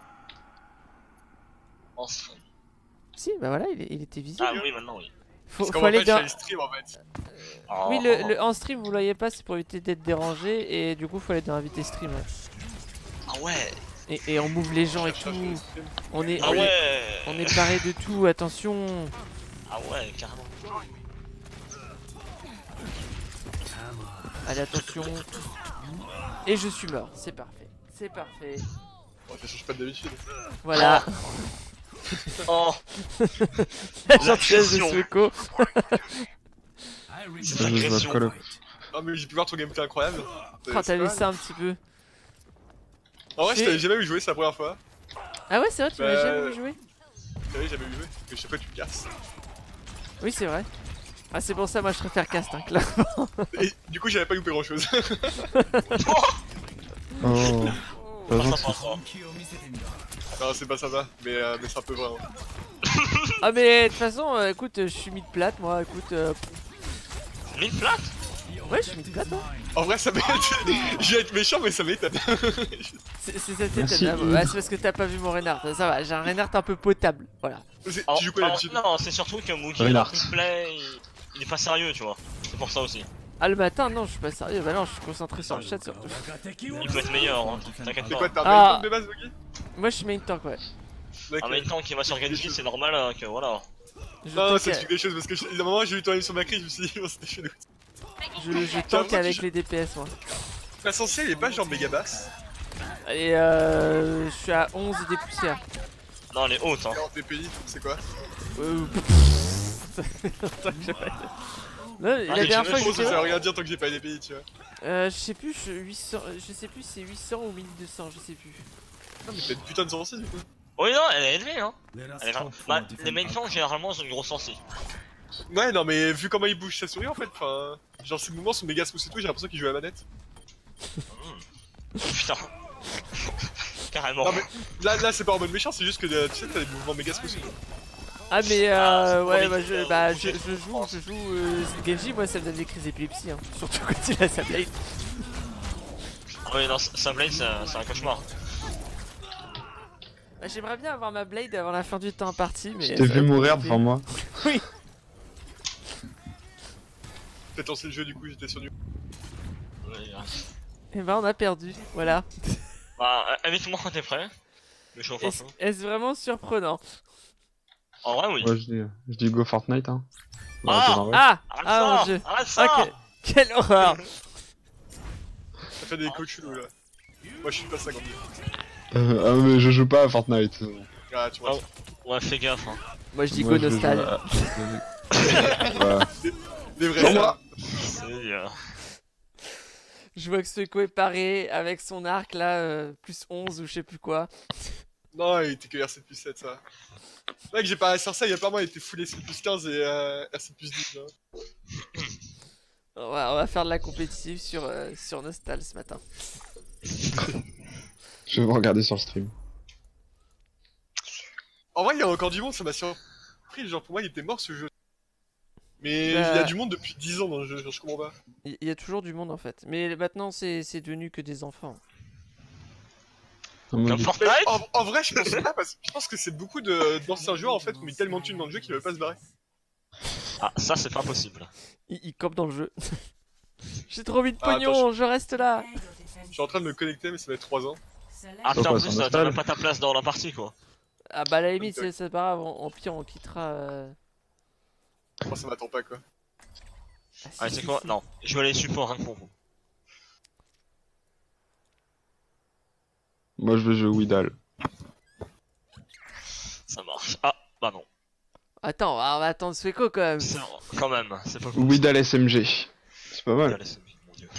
S6: En stream.
S1: Si, bah voilà, il était visible.
S6: Ah oui, maintenant oui.
S1: Faut aller dans...
S7: le stream en fait.
S6: Oh.
S1: Oui, le en stream, vous le voyez pas, c'est pour éviter d'être dérangé. Et du coup, faut aller dans invité stream.
S6: Ah ouais.
S1: Et on move les gens et tout. On est,
S6: Ah ouais.
S1: on est paré de tout, attention.
S6: Ah ouais, carrément.
S1: Allez, attention. Et je suis mort, c'est parfait. C'est parfait.
S7: Bon, ça change pas d'habitude.
S1: Voilà.
S6: Oh.
S1: La gentillesse de
S6: L'agression.
S1: Sueko.
S6: C'est
S2: Je
S6: l'agression.
S2: vois Call of.
S7: Ah mais j'ai pu voir ton gameplay incroyable.
S1: Oh, t'as vu ça un petit peu.
S7: En vrai, je
S1: C'est-
S7: t'avais jamais vu jouer, c'est la première fois.
S1: Ah ouais, c'est vrai, tu m'as
S7: Bah,
S1: jamais vu jouer.
S7: Je t'avais jamais vu jouer, parce que chaque fois tu me casses.
S1: Oui, c'est vrai. Ah, c'est pour ça, moi je préfère cast, hein, clairement.
S7: Et du coup, j'avais pas loupé grand chose.
S2: Oh. Pas
S6: Ah, ça
S2: gentil.
S6: passe, hein.
S7: Non, c'est pas sympa, mais c'est un peu vrai. Hein.
S1: Ah, mais de toute façon, écoute, je suis mid plate, moi, écoute.
S6: Mille plates.
S1: Ouais, je suis mid plate, hein.
S7: En vrai, ça m'étonne. Je vais être méchant, mais ça m'étonne.
S1: C'est ça,
S2: Merci,
S1: t'étonne.
S2: Yves.
S1: Ouais, c'est parce que t'as pas vu mon Renard. Ça va, j'ai un Renard un peu potable. Voilà.
S6: Alors,
S7: Tu joues quoi d'habitude?
S6: non, c'est surtout que Mookie,
S2: Renard.
S6: le play, il est pas sérieux, tu vois. C'est pour ça aussi.
S1: Ah, le matin, non, je suis pas sérieux. Bah non, je suis concentré sur le chat surtout.
S6: Il peut être meilleur, hein. T'inquiète
S7: C'est
S6: pas.
S7: quoi, t'as un
S1: Ah.
S7: main de base, Mogi?
S1: Moi, je suis main tank, ouais.
S6: En même temps qu'il va sur Genji, c'est normal que voilà.
S1: Je
S7: Non,
S1: tank,
S7: ça explique des choses parce que à un moment j'ai vu ton avis sur ma crise, je me suis dit, oh, c'était chelou.
S1: je tank avec les DPS, moi.
S7: La censée, elle est pas genre méga basse.
S1: Et je suis à 11 des poussières.
S6: Non, elle est haute, hein.
S7: 40 DPI, c'est quoi?
S1: Ça fait longtemps que j'ai pas été. Non, la
S6: j'ai
S1: dernière
S6: jamais
S1: fois
S7: Je
S1: que
S7: pense que
S1: j'étais
S7: ça
S1: là,
S7: veut rien dire tant que j'ai pas les DPI, tu vois.
S1: je sais plus, je sais plus si c'est 800 ou 1200, je sais plus.
S7: Non, mais t'as une putain de sensée du coup.
S6: Oui, non, elle est élevée, hein. Elle est bah, les main flancs, généralement, ils ont une grosse sensi.
S7: Ouais, non, mais vu comment il bouge sa souris en fait, enfin. Genre, ses mouvements sont méga smooth et tout, j'ai l'impression qu'il joue à la manette.
S6: Putain. Carrément.
S7: Non, mais là c'est pas en mode méchant, c'est juste que tu sais, t'as des mouvements méga smooth et tout.
S1: Ah mais
S6: Ah,
S1: ouais,
S6: oui.
S1: je joue Genji, moi ça me donne des crises d'épilepsie, hein. Surtout quand il a sa blade.
S6: Ah oui, non, sa blade, c'est un cauchemar.
S1: Bah, j'aimerais bien avoir ma blade avant la fin du temps imparti, mais...
S2: Je t'ai
S1: ça
S2: vu
S1: va être
S2: mourir
S1: compliqué.
S2: devant moi.
S1: Oui.
S7: Peut-être lancé le jeu du coup, j'étais sur du.
S1: Et bah on a perdu, voilà.
S6: Bah, invite-moi quand t'es prêt. Mais je suis au fond.
S1: Est-ce vraiment surprenant?
S6: En vrai, oui.
S2: Ouais, je dis go Fortnite, hein. Bah,
S6: Ah.
S2: c'est dans le vrai.
S1: Ah!
S6: Arrête
S1: Ah
S6: ça.
S1: mon dieu!
S6: Arrête ça.
S1: Ok, quelle horreur!
S7: Ça fait des coachs chelous là. Moi je suis pas ça quand
S2: Ah, mais je joue pas à Fortnite.
S7: Ah, tu vois.
S6: Ouais, fais gaffe, hein.
S1: Moi je dis
S2: Moi,
S1: go
S2: je joue
S1: nostal.
S2: à- Voilà.
S7: Des vrais
S2: Sur
S7: ça.
S2: moi.
S6: C'est
S1: Je vois que Sueko est paré avec son arc là, plus 11 ou je sais plus quoi.
S7: Non, il était que RC plus 7 ça. C'est vrai que j'ai pas sur ça, il y a pas moi, il était full RC plus 15 et RC plus 10 là.
S1: On va faire de la compétitive sur Nostal ce matin.
S2: Je vais regarder sur le stream.
S7: En vrai, il y a encore du monde, ça m'a surpris. Genre, pour moi, il était mort ce jeu. Mais
S1: Bah-
S7: il y a du monde depuis 10 ans dans le jeu, genre, je comprends pas.
S1: Il y a toujours du monde en fait. Mais maintenant, c'est devenu que des enfants.
S2: À mon
S6: Comme
S2: avis.
S6: Fortnite.
S7: En vrai, je pense pas, parce que je pense que c'est beaucoup d'anciens joueurs en fait qui ont mis tellement de thunes dans le jeu qu'ils veulent pas se barrer.
S6: Ah, ça c'est pas possible.
S1: Il campe dans le jeu. J'ai trop envie de
S7: Ah,
S1: pognon, je reste là.
S7: Je suis en train de me connecter, mais ça va être 3 ans.
S6: Ah, putain, en
S2: passe en
S6: plus, t'as
S2: Astal.
S6: même pas ta place dans la partie quoi.
S1: Ah bah à la limite, c'est pas grave, en pire on quittera...
S7: Oh, ça m'attend pas quoi.
S1: Ah, si,
S6: Ah,
S1: si,
S6: c'est quoi?
S1: si.
S6: Non, je vais aller support rien que pour vous.
S2: Moi je veux jouer Widal.
S6: Ça marche. Ah, bah non.
S1: Attends, on va attendre Sueko quand même.
S6: C'est quand même, c'est pas cool.
S2: Widal SMG. C'est pas mal.
S6: Allez, c'est mon dieu.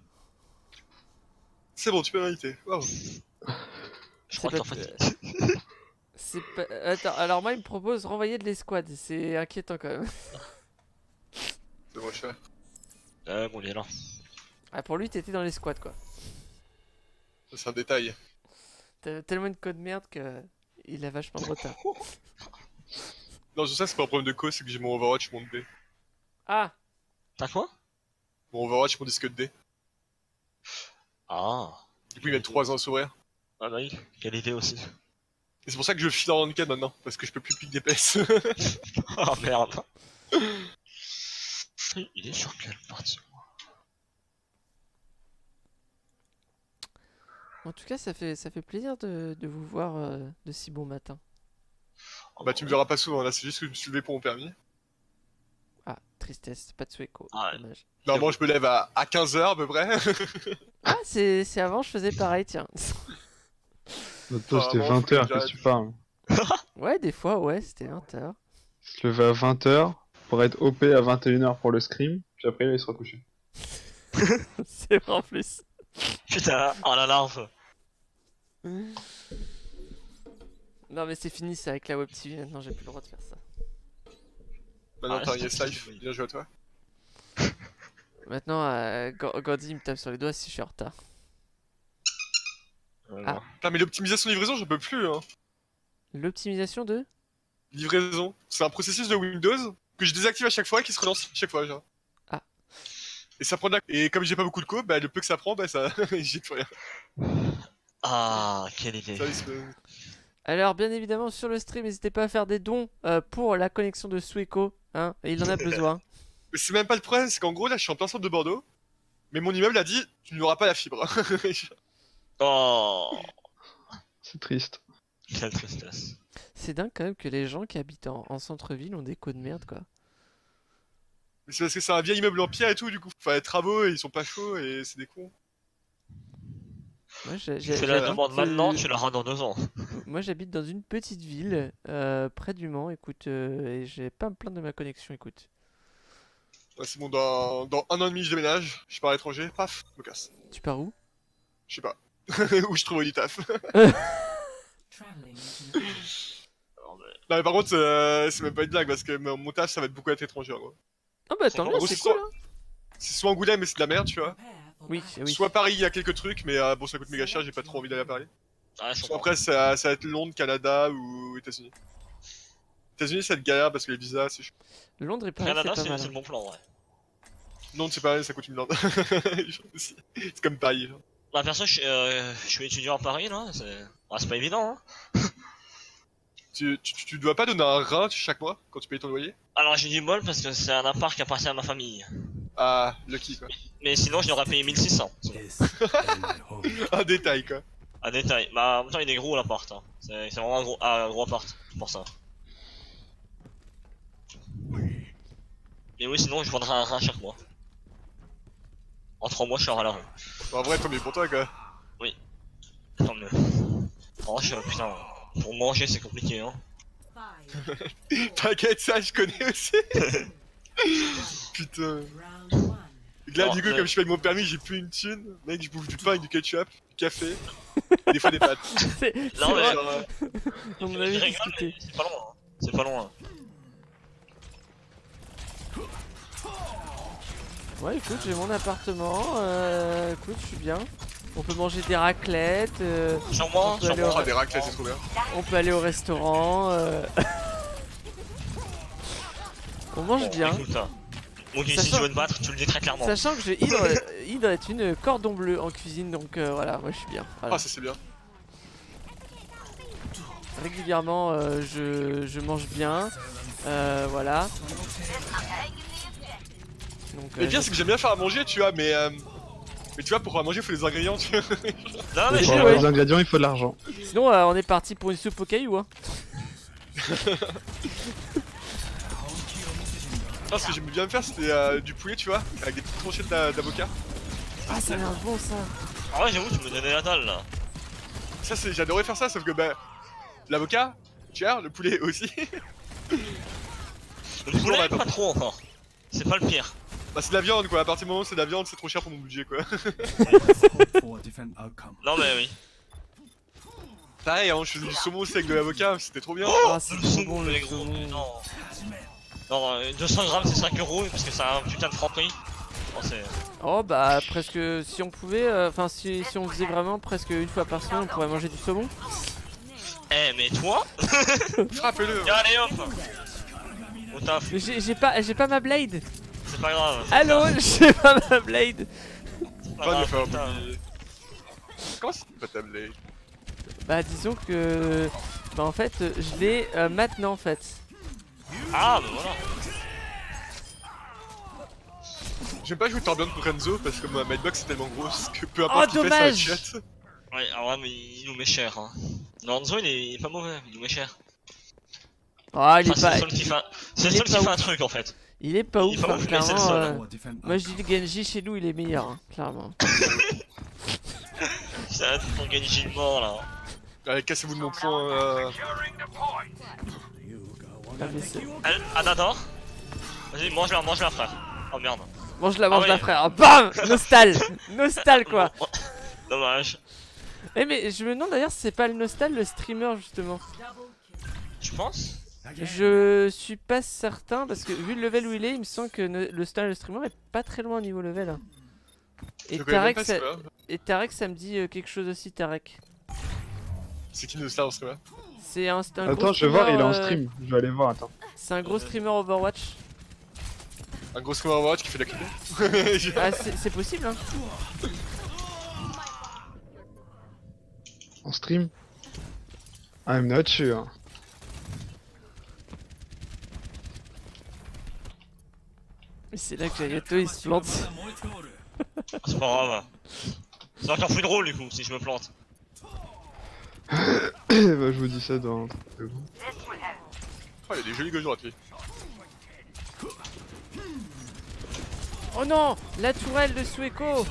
S7: C'est bon, tu peux m'inviter. Wow.
S6: Je crois
S1: C'est
S6: qu'en
S1: pas-
S6: fait.
S1: C'est pas... Attends, alors moi il me propose renvoyer de l'escouade, c'est inquiétant quand même.
S7: C'est bon, cher.
S6: Bon, il est là.
S1: Ah pour lui t'étais dans l'escouade quoi.
S7: C'est un détail.
S1: T'as tellement une code merde que... Il a vachement de retard.
S7: Non, je sais, c'est pas un problème de cause, c'est que j'ai mon Overwatch, mon D.
S1: Ah.
S6: T'as quoi?
S7: Mon Overwatch, mon disque de D.
S6: Ah.
S7: Du coup, il met 3 ans à s'ouvrir.
S6: Ah bah oui, quelle idée aussi.
S7: Et c'est pour ça que je file en ranked maintenant, parce que je peux plus piquer DPS.
S6: Oh merde. Il est sur quelle partie?
S1: En tout cas ça fait plaisir de vous voir de si bon matin.
S7: Bah, tu me verras pas souvent, là, c'est juste que je me suis levé pour mon permis.
S1: Ah, tristesse, pas de Sueko,
S6: Ah ouais.
S1: dommage.
S7: Normalement, je me lève à 15h à peu près.
S1: Ah c'est avant je faisais pareil tiens.
S2: Toi c'était
S7: Apparemment,
S2: 20h,
S7: faut que
S2: qu'est-ce que tu parles?
S1: Ouais des fois ouais c'était 20h.
S2: Se lever à 20h pour être OP à 21h pour le scrim, puis après il va se recoucher.
S1: C'est vrai en plus.
S6: Putain, oh la larve.
S1: Non mais c'est fini ça avec la web TV maintenant j'ai plus le droit de faire ça.
S7: Maintenant,
S6: Ah,
S7: t'as un
S6: c'est
S7: Yes
S6: pas
S7: Life,
S6: possible.
S7: bien joué à toi.
S1: Maintenant Gandhi il me tape sur les doigts si je suis en retard. Ah.
S7: Putain, mais l'optimisation livraison, j'en peux plus, hein.
S1: L'optimisation de...
S7: Livraison, c'est un processus de Windows que je désactive à chaque fois et qui se relance à chaque fois, genre.
S1: Ah.
S7: Et ça prend de la... Et comme j'ai pas beaucoup de co, bah le peu que ça prend, bah ça... j'ai plus rien.
S6: Ah, quelle idée.
S7: Ça, il se-
S1: Alors bien évidemment sur le stream n'hésitez pas à faire des dons pour la connexion de Sueko, hein, et il en a besoin.
S7: Mais c'est même pas le problème, c'est qu'en gros, là, je suis en plein centre de Bordeaux, mais mon immeuble a dit, tu n'auras pas la fibre.
S6: Oh,
S2: C'est triste.
S6: quelle tristesse.
S1: C'est dingue quand même que les gens qui habitent en centre-ville ont des codes de merde quoi.
S7: Mais c'est parce que c'est un vieil immeuble en pierre et tout, du coup. Enfin, les travaux, et ils sont pas chauds, et c'est des cons.
S1: Moi
S6: Tu fais
S1: j'habite,
S6: la demande maintenant, tu l'auras dans 2 ans.
S1: moi j'habite dans une petite ville près du Mans, écoute, et j'ai pas à me plaindre de ma connexion, écoute.
S7: Ouais, c'est bon, dans 1 an et demi, je déménage, je pars à l'étranger, paf, je me casse.
S1: Tu pars où?
S7: Je sais pas. Où je trouve du taf.
S3: Traveling to
S6: Non, mais...
S7: Non, mais par contre, c'est même pas une blague, parce que mon taf, ça va être beaucoup à être étranger, en gros.
S1: Ah bah tant
S7: En
S1: mieux,
S7: gros,
S1: c'est
S7: c'est
S1: cool
S7: soit-
S1: hein.
S7: C'est soit Angoulême, mais c'est de la merde, tu vois.
S3: prepare for
S1: Oui,
S3: battle.
S1: oui.
S7: Soit Paris, il y a quelques trucs, mais bon, ça coûte méga cher, j'ai pas trop envie d'aller à Paris.
S6: Ah, je
S7: Soit
S6: comprends.
S7: après, ça va être Londres, Canada ou États-Unis. États-Unis, ça va être galère parce que les visas, c'est chaud.
S1: Londres et Paris
S6: Canada,
S1: c'est pas mal.
S6: c'est le bon plan, ouais.
S7: Londres, c'est pareil, ça coûte une blinde. C'est comme Paris. genre.
S6: Bah, perso, je suis étudiant à Paris, là. C'est pas évident, hein.
S7: Tu dois pas donner un rein chaque mois quand tu payes ton loyer?
S6: Alors, j'ai du bol parce que c'est un appart qui appartient à ma famille.
S7: Ah, lucky quoi.
S6: Mais sinon, je n'aurais payé 1600.
S7: Un détail quoi.
S6: Un détail. Bah, en même temps, il est gros l'appart. Hein. C'est vraiment un gros appart. C'est pour ça. Mais oui, sinon, je vendrais un rein chaque mois. En 3 mois, je serai à la rue.
S7: En vrai, tant mieux pour toi quoi.
S6: Tant mieux. En vrai, putain, pour manger, c'est compliqué, hein.
S3: 5,
S7: T'inquiète, ça, je connais aussi. Putain.
S3: round 1.
S7: Là,
S6: Non,
S7: du coup,
S6: mais-
S7: comme je paye mon permis, j'ai plus une thune. Mec, je bouffe du pain avec du ketchup, du café, des fois des pâtes.
S1: C'est
S6: Non, mais
S1: vrai,
S7: Genre,
S1: on en
S6: je
S1: avait
S6: rigole,
S1: discuté.
S6: mais c'est pas loin. Hein. C'est pas loin.
S1: Ouais écoute j'ai mon appartement, écoute je suis bien. On peut manger des raclettes.
S6: Sur moi,
S1: On peut
S6: sur
S1: aller
S6: moi.
S7: Ah, des raclettes, c'est trop bien.
S1: On peut aller au restaurant. On mange
S6: Bon,
S1: bien.
S6: écoute, bon, si
S1: Sachant-
S6: tu veux te battre, tu le dis très clairement.
S1: Sachant que Hydre est une cordon bleu en cuisine, donc voilà, moi je suis bien. Voilà.
S7: Ah, ça c'est bien.
S1: Régulièrement, je mange bien. Voilà. Donc,
S7: Mais bien, c'est que j'aime bien faire à manger, tu vois, mais tu vois, pour à manger, il faut les ingrédients, tu vois.
S6: Non, mais
S1: Oui,
S2: Pour
S6: j'ai.
S2: avoir
S1: ouais.
S2: les ingrédients, il faut de l'argent.
S1: sinon, on est parti pour une soupe au caillou. Hein.
S7: Non, ce que j'aimais bien faire, c'était du poulet, tu vois, avec des petites tranchettes d'avocat.
S1: Ah, ça a l'air bon ça.
S6: Ah ouais, j'avoue, tu me donnais la dalle là.
S7: Ça, j'adorais faire ça, sauf que bah, l'avocat, cher, le poulet aussi.
S6: Le poulet,
S7: Toujours,
S6: pas trop encore. C'est pas le pire.
S7: Bah, c'est de la viande, quoi. À partir du moment où c'est de la viande, c'est trop cher pour mon budget, quoi.
S6: Non, mais oui.
S7: Pareil, hein, je faisais du saumon aussi avec de l'avocat, c'était trop bien.
S1: Ah, c'est
S6: Le
S1: trop
S6: saumon,
S1: bon le
S6: les gros.
S1: saumon.
S6: Non. Non, 200 grammes c'est 5 euros parce que c'est un putain de franc prix. Oh, c'est.
S1: Oh bah presque si on pouvait, enfin si on faisait vraiment presque une fois par semaine on pourrait manger du saumon.
S6: Eh, mais toi.
S7: Frappez-le.
S6: Tiens, allez hop. Au taf,
S1: Mais j'ai pas ma blade.
S6: c'est pas grave.
S1: Allô, j'ai pas ma blade.
S6: C'est pas
S7: Pas de
S6: grave,
S7: faire
S6: putain.
S7: Comment c'est pas ta blade?
S1: Bah disons que bah en fait je l'ai maintenant en fait.
S6: Ah, bah voilà.
S7: J'aime pas jouer Torbjorn contre Enzo parce que ma Madbox est tellement grosse que peu
S1: Oh,
S7: importe ce qu'il fait, ça va être
S1: dommage.
S7: chouette.
S6: Ouais, alors ouais, mais il nous met cher. Hein. Lonzo, il est pas mauvais, il nous met cher.
S1: Ah il est
S6: Enfin, c'est
S1: pas,
S6: le seul qui fait, c'est le
S1: il est
S6: seul qui
S1: pas
S6: fait un
S1: ouf.
S6: truc en fait.
S1: il est pas
S6: il est
S1: ouf
S6: pas
S1: hein,
S6: ouf, mais c'est le
S1: clairement.
S6: seul.
S1: Moi je dis Genji chez nous il est meilleur hein, clairement.
S6: C'est un ton Genji mort là.
S7: Allez, cassez-vous de mon point.
S1: Ah, mais c'est-
S6: Anador. Vas-y, mange-la frère. Oh merde.
S1: mange-la
S6: Ah ouais.
S1: frère. Bam, nostal, nostal quoi.
S6: Dommage.
S1: Eh mais je me demande d'ailleurs si c'est pas le nostal le streamer justement.
S6: Tu penses?
S1: Je suis pas certain parce que vu le level où il est, il me semble que le streamer est pas très loin au niveau level. hein. Et
S7: Je connais même
S1: Tarek,
S7: pas
S1: ça,
S7: ce là.
S1: ça me dit quelque chose aussi, Tarek.
S7: C'est qui le star en ce là?
S1: C'est un gros
S2: Attends, je vais voir, il est en
S1: streamer,
S2: stream. Je vais aller voir, attends.
S1: C'est un gros streamer Overwatch.
S7: Un gros screamer Overwatch qui fait de la clip.
S1: Ah, c'est possible, hein.
S2: En stream I'm not sure.
S1: Mais c'est là que Jayato il se plante.
S6: C'est pas grave. C'est encore plus drôle du coup si je me plante.
S2: Bah, je vous dis ça dans...
S7: Oh, il y a des jolis gauches droites, lui.
S1: Oh non, la tourelle de Sueko.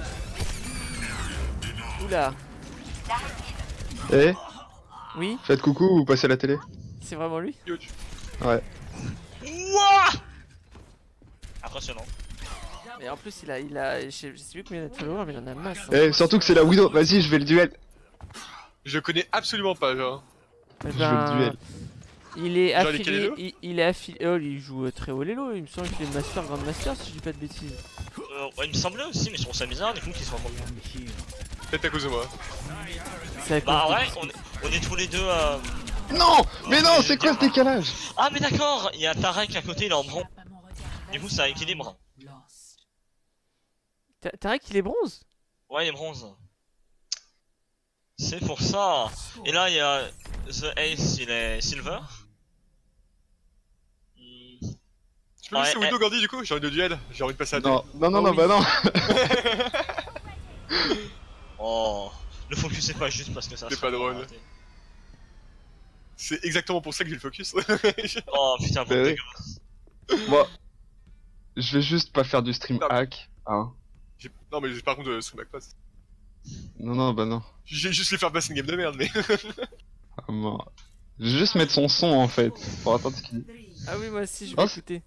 S1: Oula.
S2: Eh,
S1: Oui,
S2: faites coucou ou passez à la télé.
S1: c'est vraiment lui.
S7: Huge.
S2: Ouais.
S6: Wouah! Impressionnant.
S1: Mais en plus je sais plus combien il a de followers mais il en a masse. hein.
S2: Eh, surtout que c'est la Widow. Vas-y, je vais le duel.
S7: Je connais absolument pas, genre.
S1: Eh
S2: Je veux
S1: ben,
S2: le duel.
S1: Il est
S7: Genre les
S1: affilié,
S7: Kalelo
S1: il est affilié, oh il joue très haut Lelo, il me semble qu'il est master, grand master si je dis pas de bêtises.
S6: Ouais, il me semblait aussi, mais je trouve ça bizarre du coup qu'il soit pas bon.
S7: Peut-être à cause de moi.
S1: C'est à cause
S6: Bah
S1: de-
S6: ouais, on est tous les deux.
S2: Non, mais non, c'est quoi ce décalage?
S6: Ah, mais d'accord, il y a Tarek à côté, il est en bronze. Du coup, ça équilibre.
S1: Tarek il est bronze.
S6: Ouais, il est bronze. C'est pour ça. Et là, il y a The Ace, il est silver.
S7: Tu peux laisser
S6: Ouais,
S7: Widow Gandhi du coup? J'ai envie de duel, j'ai envie de passer à la
S2: Non, non, non,
S1: Oh
S2: non,
S1: oui.
S2: bah non.
S6: Oh, le focus est pas juste parce que ça.
S7: C'est
S6: serait
S7: pas drôle.
S6: raté.
S7: C'est exactement pour ça que j'ai le focus.
S6: Oh putain,
S2: Bah oui.
S6: dégueulasse.
S2: Moi, je vais juste pas faire du stream
S7: Ah.
S2: hack. Hein.
S7: Non, mais j'ai par contre stream back pass.
S2: Non, non, bah non.
S7: J'ai juste les faire passer une game de merde, mais.
S2: Ah, mort. Je vais juste mettre son son en fait. Pour attendre ce qu'il dit.
S1: Ah oui moi aussi je vais
S2: Oh,
S1: écouter.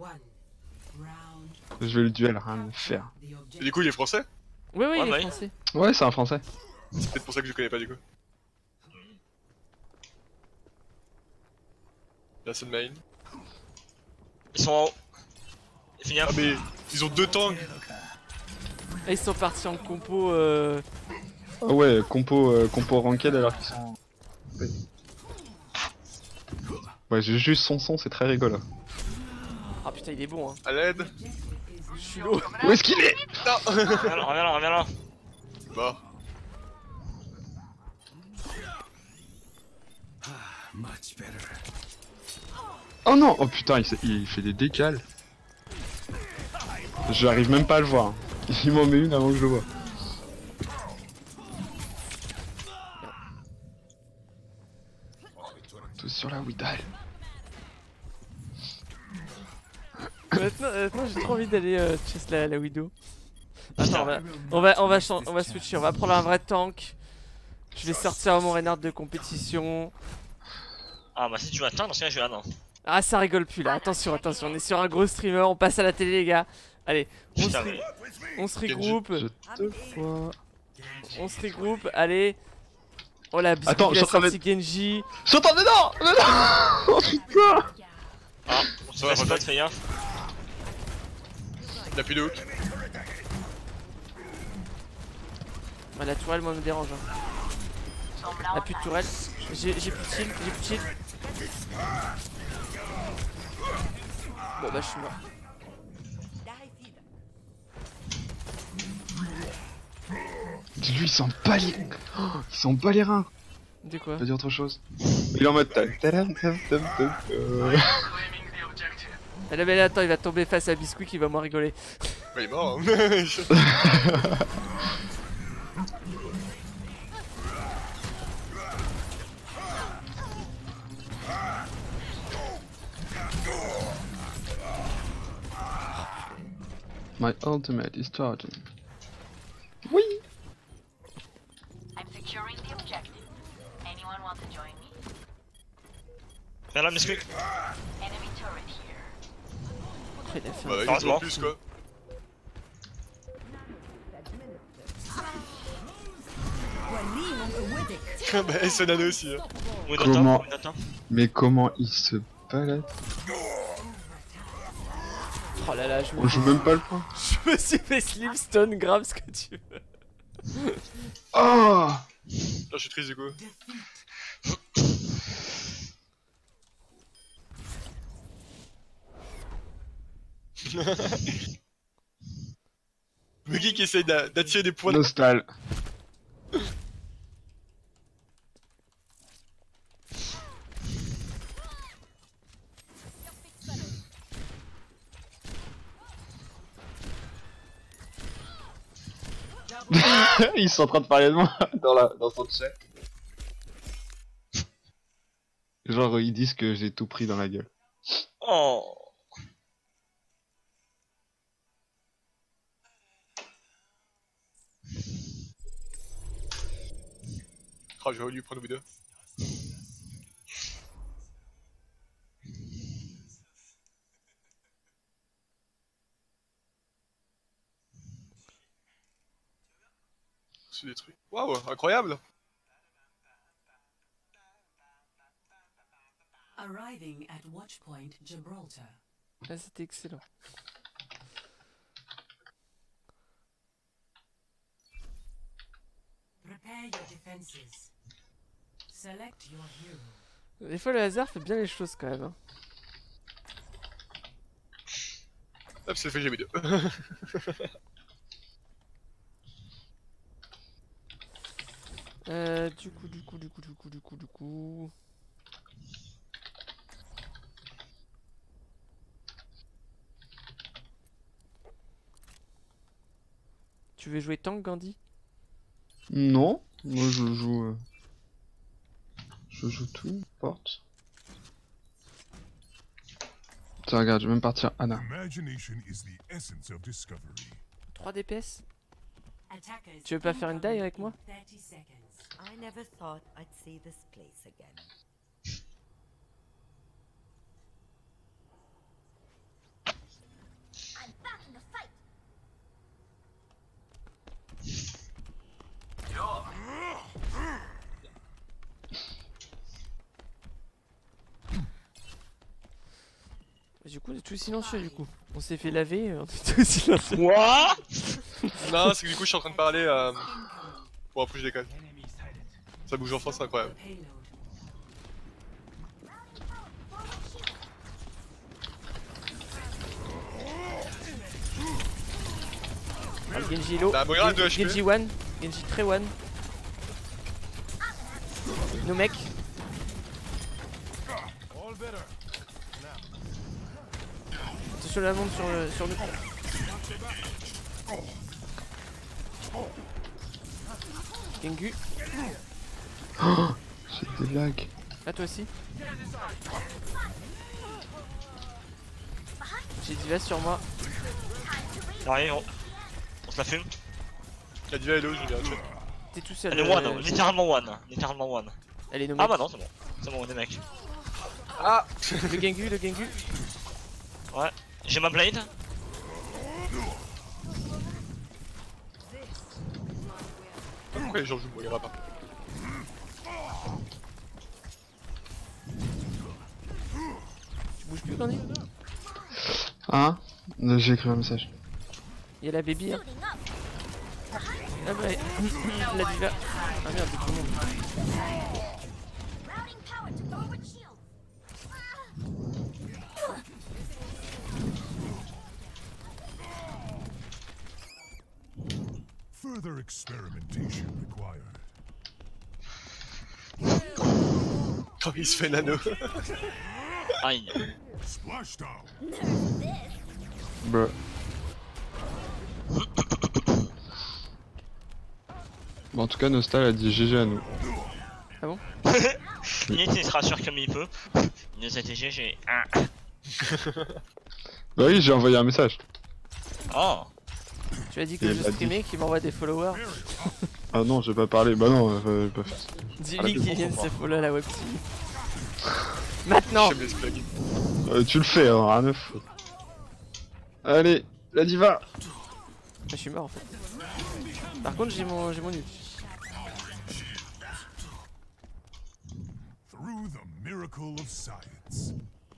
S2: Je vais le duel, rien à faire.
S7: Et du coup, il est français?
S1: Oui oui
S6: Ouais,
S1: il
S6: bah
S1: est
S6: oui.
S1: français.
S2: Ouais, c'est un français.
S7: C'est peut-être pour ça que je le connais pas du coup. Personne main.
S6: Ils sont en haut. Fini
S7: Ah, mais ils ont deux tanks.
S1: Ah, ils sont partis en compo.
S2: Ah ouais, compo ranked alors qu'ils sont... Ouais, j'ai juste son son, c'est très rigolo.
S1: Ah putain, il est bon, hein.
S7: À l'aide.
S1: Je suis lourd.
S2: Où est-ce qu'il est?
S7: Non.
S6: Reviens là.
S7: Bon.
S2: Oh non! Oh putain, il fait des décales. J'arrive même pas à le voir. Il m'en met une avant que je le vois. Tous sur la Widal.
S1: Maintenant j'ai trop envie d'aller chase la Widow. Attends, on va switcher, on va prendre un vrai tank. Je vais sortir mon Reinhardt de compétition.
S6: Ah bah si tu m'attends, dans ce cas je vais là, non.
S1: Ah ça rigole plus là, attention, on est sur un gros streamer, on passe à la télé les gars. Allez,
S6: Putain, mais...
S1: on se regroupe,
S2: Je te vois.
S1: allez. Oh la biscuit,
S2: Attends,
S1: il
S2: je
S1: a
S2: suis en train
S1: sorti Genji.
S2: J'entends dedans! Oh putain!
S6: Ah, on se laisse pas de faire.
S7: Il a plus de hook.
S1: Bah, la tourelle moi me dérange. Hein. Ah plus de tourelle, j'ai plus de shield, Bon bah je suis mort.
S2: Lui il s'en bat les... Oh, il s'en bat les reins!
S1: De quoi?
S2: Pas dire autre chose. Il est en mode tac.
S1: Ah là mais attends, il va tomber face à Biscuit qui va moins rigoler.
S7: Bah, il est mort. Hein.
S2: My ultimate is charging. Oui!
S4: I'm securing the objective. Anyone want to join me?
S6: Viens là, Biscuit.
S4: Enemy turret here.
S1: Il a fait
S7: Bah,
S1: un-
S7: il est
S6: Heureusement.
S7: en plus quoi. Bah, c'est Nano aussi. Hein.
S2: Comment-
S6: Attends.
S2: Mais comment il se balade?
S1: Oh là là, je
S2: On joue même pas le point.
S1: me suis fait slipstone, grave ce que tu veux.
S2: Oh!
S7: Là, je suis triste du coup. Muggy qui essaye d'attirer des points.
S2: Nostal. Ils sont en train de parler de moi dans son chat. Genre ils disent que j'ai tout pris dans la gueule.
S6: Oh.
S7: Oh, je vais lui prendre une vidéo. C'est des trucs. Waouh, incroyable!
S3: Arriving at Watchpoint Gibraltar.
S1: Là c'était excellent.
S3: Prepare your defenses. Select your hero.
S1: Des fois le hasard fait bien les choses quand même. Hein.
S7: Hop, c'est fait, j'ai vidéo.
S1: Du coup. Tu veux jouer tank, Gandhi?
S2: Non, moi je joue. Je joue tout, porte. Tiens, regarde, je vais même partir Anna.
S8: Imagination is the essence of discovery.
S1: 3 DPS?
S3: Attackers
S1: Tu veux pas faire une die avec moi?
S3: 30 seconds.
S9: I never thought I'd see this place again.
S4: I'm back in the fight.
S1: Du coup, on est tous silencieux du coup. On s'est fait laver, on est tous silencieux.
S6: Quoi?
S7: Non, c'est que du coup, je suis en train de parler. Bon, après, je déconne. Ça bouge en France, c'est incroyable.
S3: Payload.
S1: Ah, le Genji est low.
S7: Bah, Moira a 2 HP.
S1: Genji one. Genji très one. Nos mecs. Attention la montre sur nous. Gengu.
S2: Oh, j'ai des lags.
S1: Ah toi aussi. J'ai Diva sur moi.
S6: Allez, on se la fume.
S7: La diva est low, je viens de chat.
S1: T'es tout seul.
S6: Elle est one, littéralement one. Littéralement one.
S1: Elle est nos
S6: Ah
S1: mecs.
S6: bah non, c'est bon. C'est bon, on est mecs.
S7: Ah.
S1: Le Gengu, le Gengu.
S6: Ouais. J'ai ma blade.
S7: Pourquoi les gens jouent Moira pas?
S1: Tu bouges plus Candy?
S2: Hein? J'ai écrit un message.
S1: Il y a la baby hein. Ah bah, la diva. Ah merde, c'est tout le monde.
S8: Further experimentation required.
S7: Quand il se fait nano.
S6: Aïe.
S8: Splashdown.
S2: Bruh. Bon, en tout cas, Nostal a dit GG à nous.
S1: Ah bon?
S6: Il se rassure comme il peut. Il nous a dit GG.
S2: Bah oui, j'ai envoyé un message.
S6: Oh.
S1: Tu as dit que
S2: Il
S1: je
S2: l'a
S1: streamais, qu'il m'envoie des followers.
S2: Ah non, j'ai pas parlé. Bah non, pas fait ça.
S1: Dis-lui qu'il vient de se follow à la web TV. Maintenant!
S7: J'aime les plugins.
S2: Tu le fais, hein, rien à foutre. Allez, la diva!
S1: Je suis mort en fait. Par contre, j'ai mon ult.
S8: Through the miracle of science.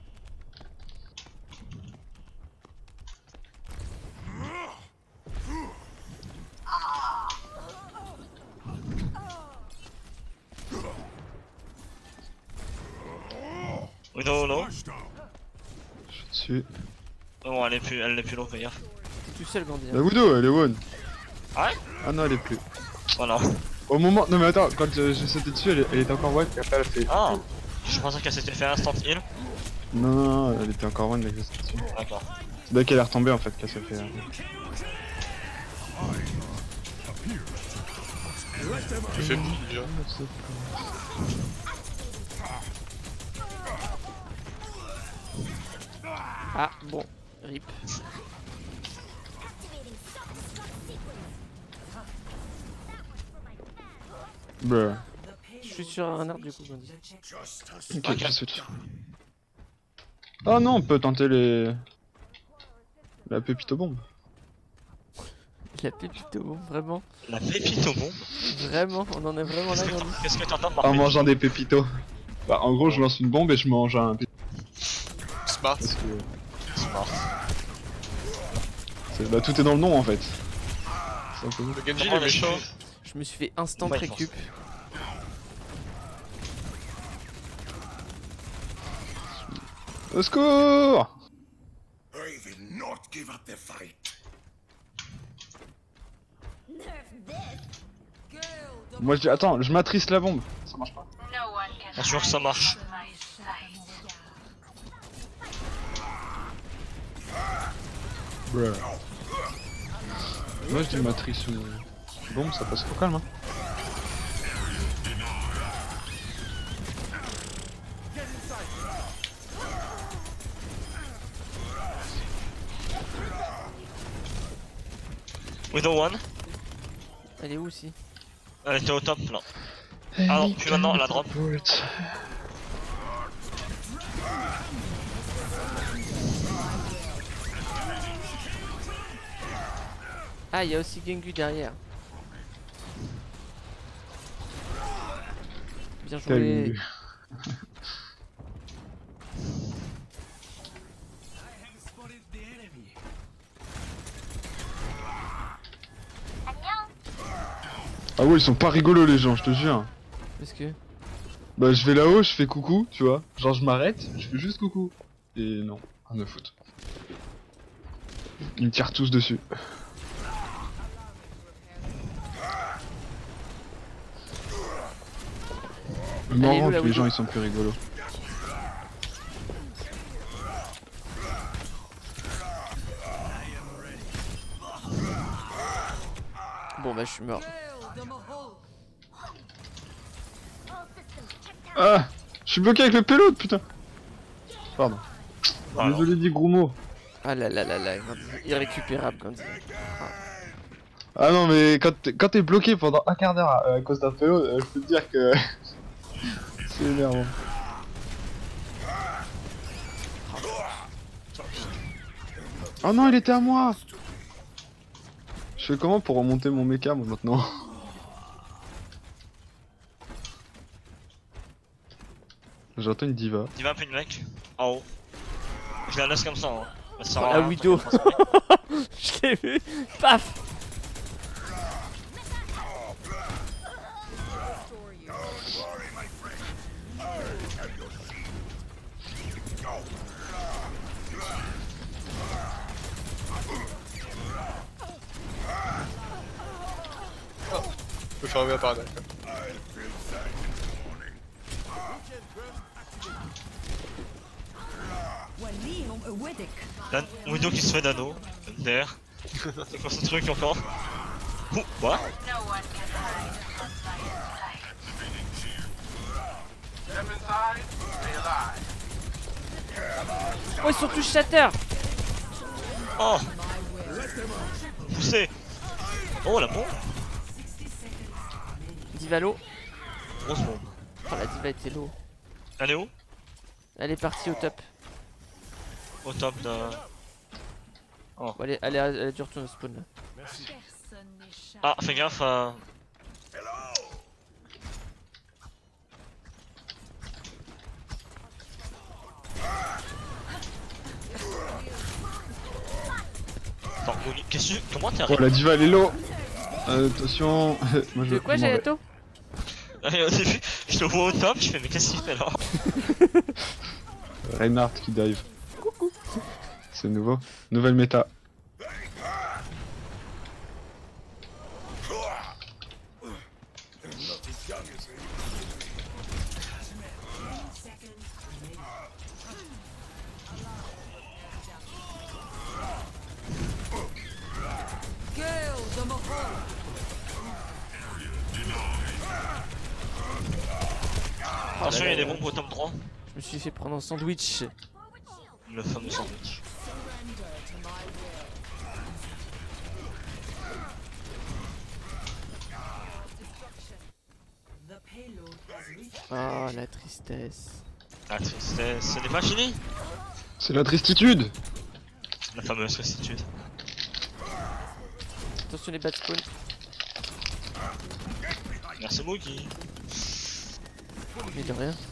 S6: Oui, non, non.
S8: Splashdown.
S2: Je suis dessus.
S6: Non, elle est plus low, fais gaffe.
S1: T'es tout seul, Gandhi.
S2: La Widow, elle est one.
S6: Ouais.
S2: Ah non, elle est plus.
S6: Voilà.
S2: Au moment. Non, mais attends, quand j'ai sauté dessus, elle était encore one. Et après, elle a fait.
S6: Ah. Je pensais qu'elle s'était fait instant heal.
S2: Non, non, non, elle était encore one dès que j'ai sauté dessus.
S6: D'accord.
S2: C'est dès qu'elle est retombée en fait qu'elle s'est fait.
S7: Tu fais plus déjà.
S1: Ah, bon. Rip.
S2: Bruh.
S1: Je suis sur un arbre du coup, Gandhi.
S2: Ok, je switch. Ah non, on peut tenter les. La pépite aux bombes.
S1: La pépite au bon, vraiment.
S6: La pépite au bombe.
S1: Vraiment, on en est vraiment là, Gandhi.
S6: Qu'est-ce que t'entends par
S2: En
S6: pépite?
S2: mangeant des pépitos. Bah, en gros, je lance une bombe et je mange un pépito.
S7: Smart.
S2: Parce que.
S6: Smart.
S2: Bah, tout est dans le nom en fait. Simplement.
S7: Le Genji, il
S6: Comment
S7: est méchant.
S1: Je me suis fait instant
S6: Ouais,
S1: récup.
S2: Au secours!
S8: I will not give up the fight.
S2: Moi je dis, attends, je matrice la bombe. Ça marche pas.
S4: No one can
S6: Bien sûr que ça marche.
S4: my sight.
S2: Bruh. Moi je dis matrice une bombe, ça passe trop calme. Hein.
S6: Widow one.
S1: Elle est où aussi?
S6: Elle était au top là. Ah non, puis maintenant la drop.
S1: Ah, il y a aussi Gengu derrière. Bien joué.
S2: Ah ouais, ils sont pas rigolos les gens, je te jure.
S1: Parce que...
S2: Bah je vais là-haut, je fais coucou, tu vois. Genre je m'arrête, je fais juste coucou. Et non, rien à foutre. Ils me tirent tous dessus. C'est marrant que les gens ils sont plus rigolos.
S1: Bon bah je suis mort.
S2: Ah, je suis bloqué avec le payload, putain. Pardon.
S6: Voilà.
S2: Désolé dit gros mot.
S1: Ah là là là là, irrécupérable quand dit.
S2: Ah non mais quand t'es bloqué pendant un quart d'heure à cause d'un payload, je peux te dire que c'est énervant. Oh non, il était à moi. Je fais comment pour remonter mon mecha moi maintenant? J'entends une diva.
S6: Diva un peu une mec. En haut. Je la laisse comme ça. Hein. Ça sert à
S1: La
S6: rien,
S1: Widow. Je l'ai vu. Paf.
S7: Je peux faire un par là.
S6: Là, Widow qui se fait d'anneau. Derrière. C'est quoi ce truc encore? Ouh, quoi?
S4: No one can hide from my sight.
S1: Oh ils sont tous shatter.
S6: Oh! Poussé! Oh la bombe!
S1: Diva low.
S6: Grosse bombe.
S1: Oh la diva était low.
S6: Elle est où?
S1: Elle est partie au top.
S6: Au top de...
S1: Oh. Bon, elle a dû retourner au spawn là.
S6: Ah, fais gaffe à... Attends, qu'est-ce que... Comment t'es
S2: Oh
S6: arrivé?
S2: la diva elle est low. Attention. Moi,
S1: De quoi j'ai Yato?
S6: Au début, je te vois au top, je fais mais qu'est-ce qu'il fait là?
S2: Reinhardt qui dive. Coucou. C'est nouveau. Nouvelle méta.
S6: Attention, il y a des bombes au top 3.
S1: Je me suis fait prendre un sandwich.
S6: Le fameux sandwich.
S1: Oh la tristesse.
S6: La tristesse, ce n'est pas fini.
S2: C'est la tristitude.
S6: La fameuse tristitude.
S1: Attention les bad spawn.
S6: Merci Moogie.
S1: Mais de rien.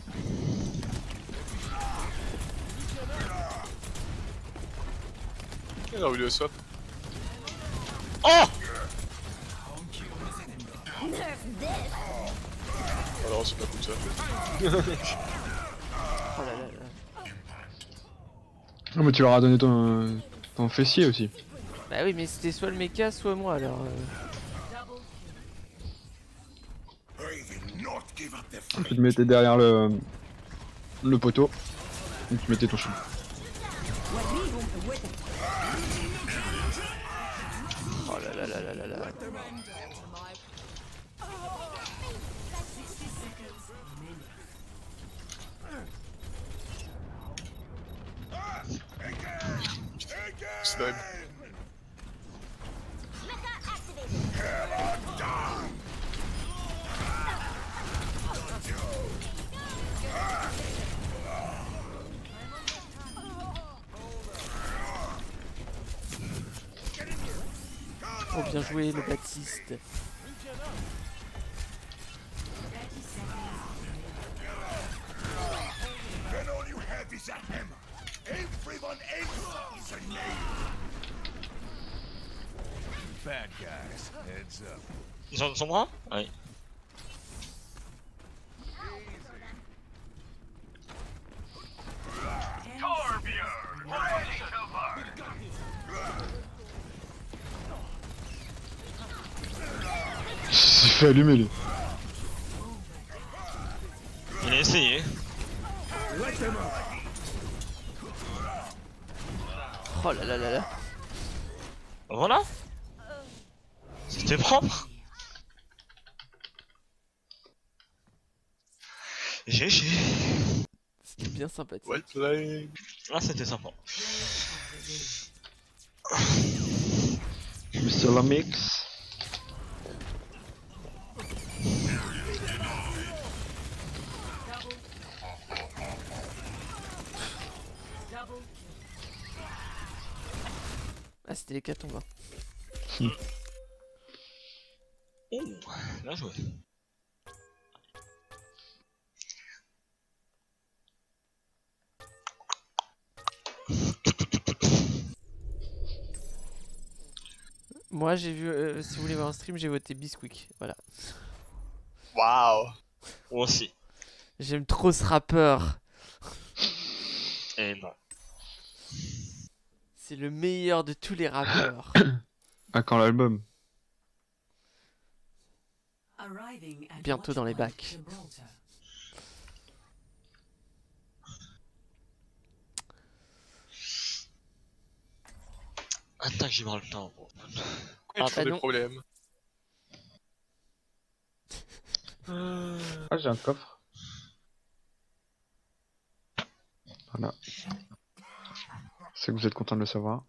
S7: Il a voulu le swap.
S6: Oh!
S7: Alors c'est pas comme ça.
S1: Oh là là là.
S2: Non mais tu leur as donné ton fessier aussi.
S1: Bah oui mais c'était soit le mecha soit moi alors.
S2: Tu te mettais derrière le poteau et tu mettais ton chou.
S1: Oh là là là là là là.
S7: Snipe.
S1: Oh bien joué le Baptiste.
S8: Bad guys, heads up.
S6: Ils ont son bras? Oui.
S2: Il s'est fait allumer lui.
S6: Il a essayé.
S1: Oh là là là là.
S6: Voilà. C'était propre. GG.
S1: C'était bien sympathique.
S7: Well played.
S6: Ah, c'était sympa.
S2: Monsieur la mix.
S1: Ah, c'était l'hécatombe.
S6: Oh, bien joué.
S1: Moi, j'ai vu, si vous voulez voir un stream, j'ai voté Bisquick. Voilà.
S7: Waouh.
S6: Moi aussi.
S1: J'aime trop ce rappeur.
S6: Et non.
S1: C'est le meilleur de tous les rappeurs.
S2: À quand l'album?
S3: Arriving at
S1: Bientôt dans les
S3: Watchpoint
S1: bacs.
S3: Gibraltar.
S6: Attaque Gibraltar.
S7: Pourquoi
S1: Ah,
S7: tu fais
S1: bah
S7: des
S1: non.
S7: problèmes?
S2: Ah, j'ai un coffre. Voilà. C'est que vous êtes content de le savoir.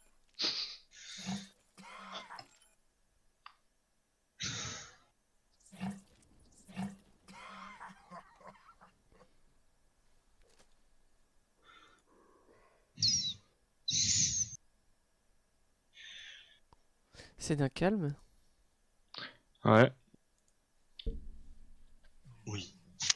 S1: C'est d'un calme.
S2: Ouais.
S6: Oui.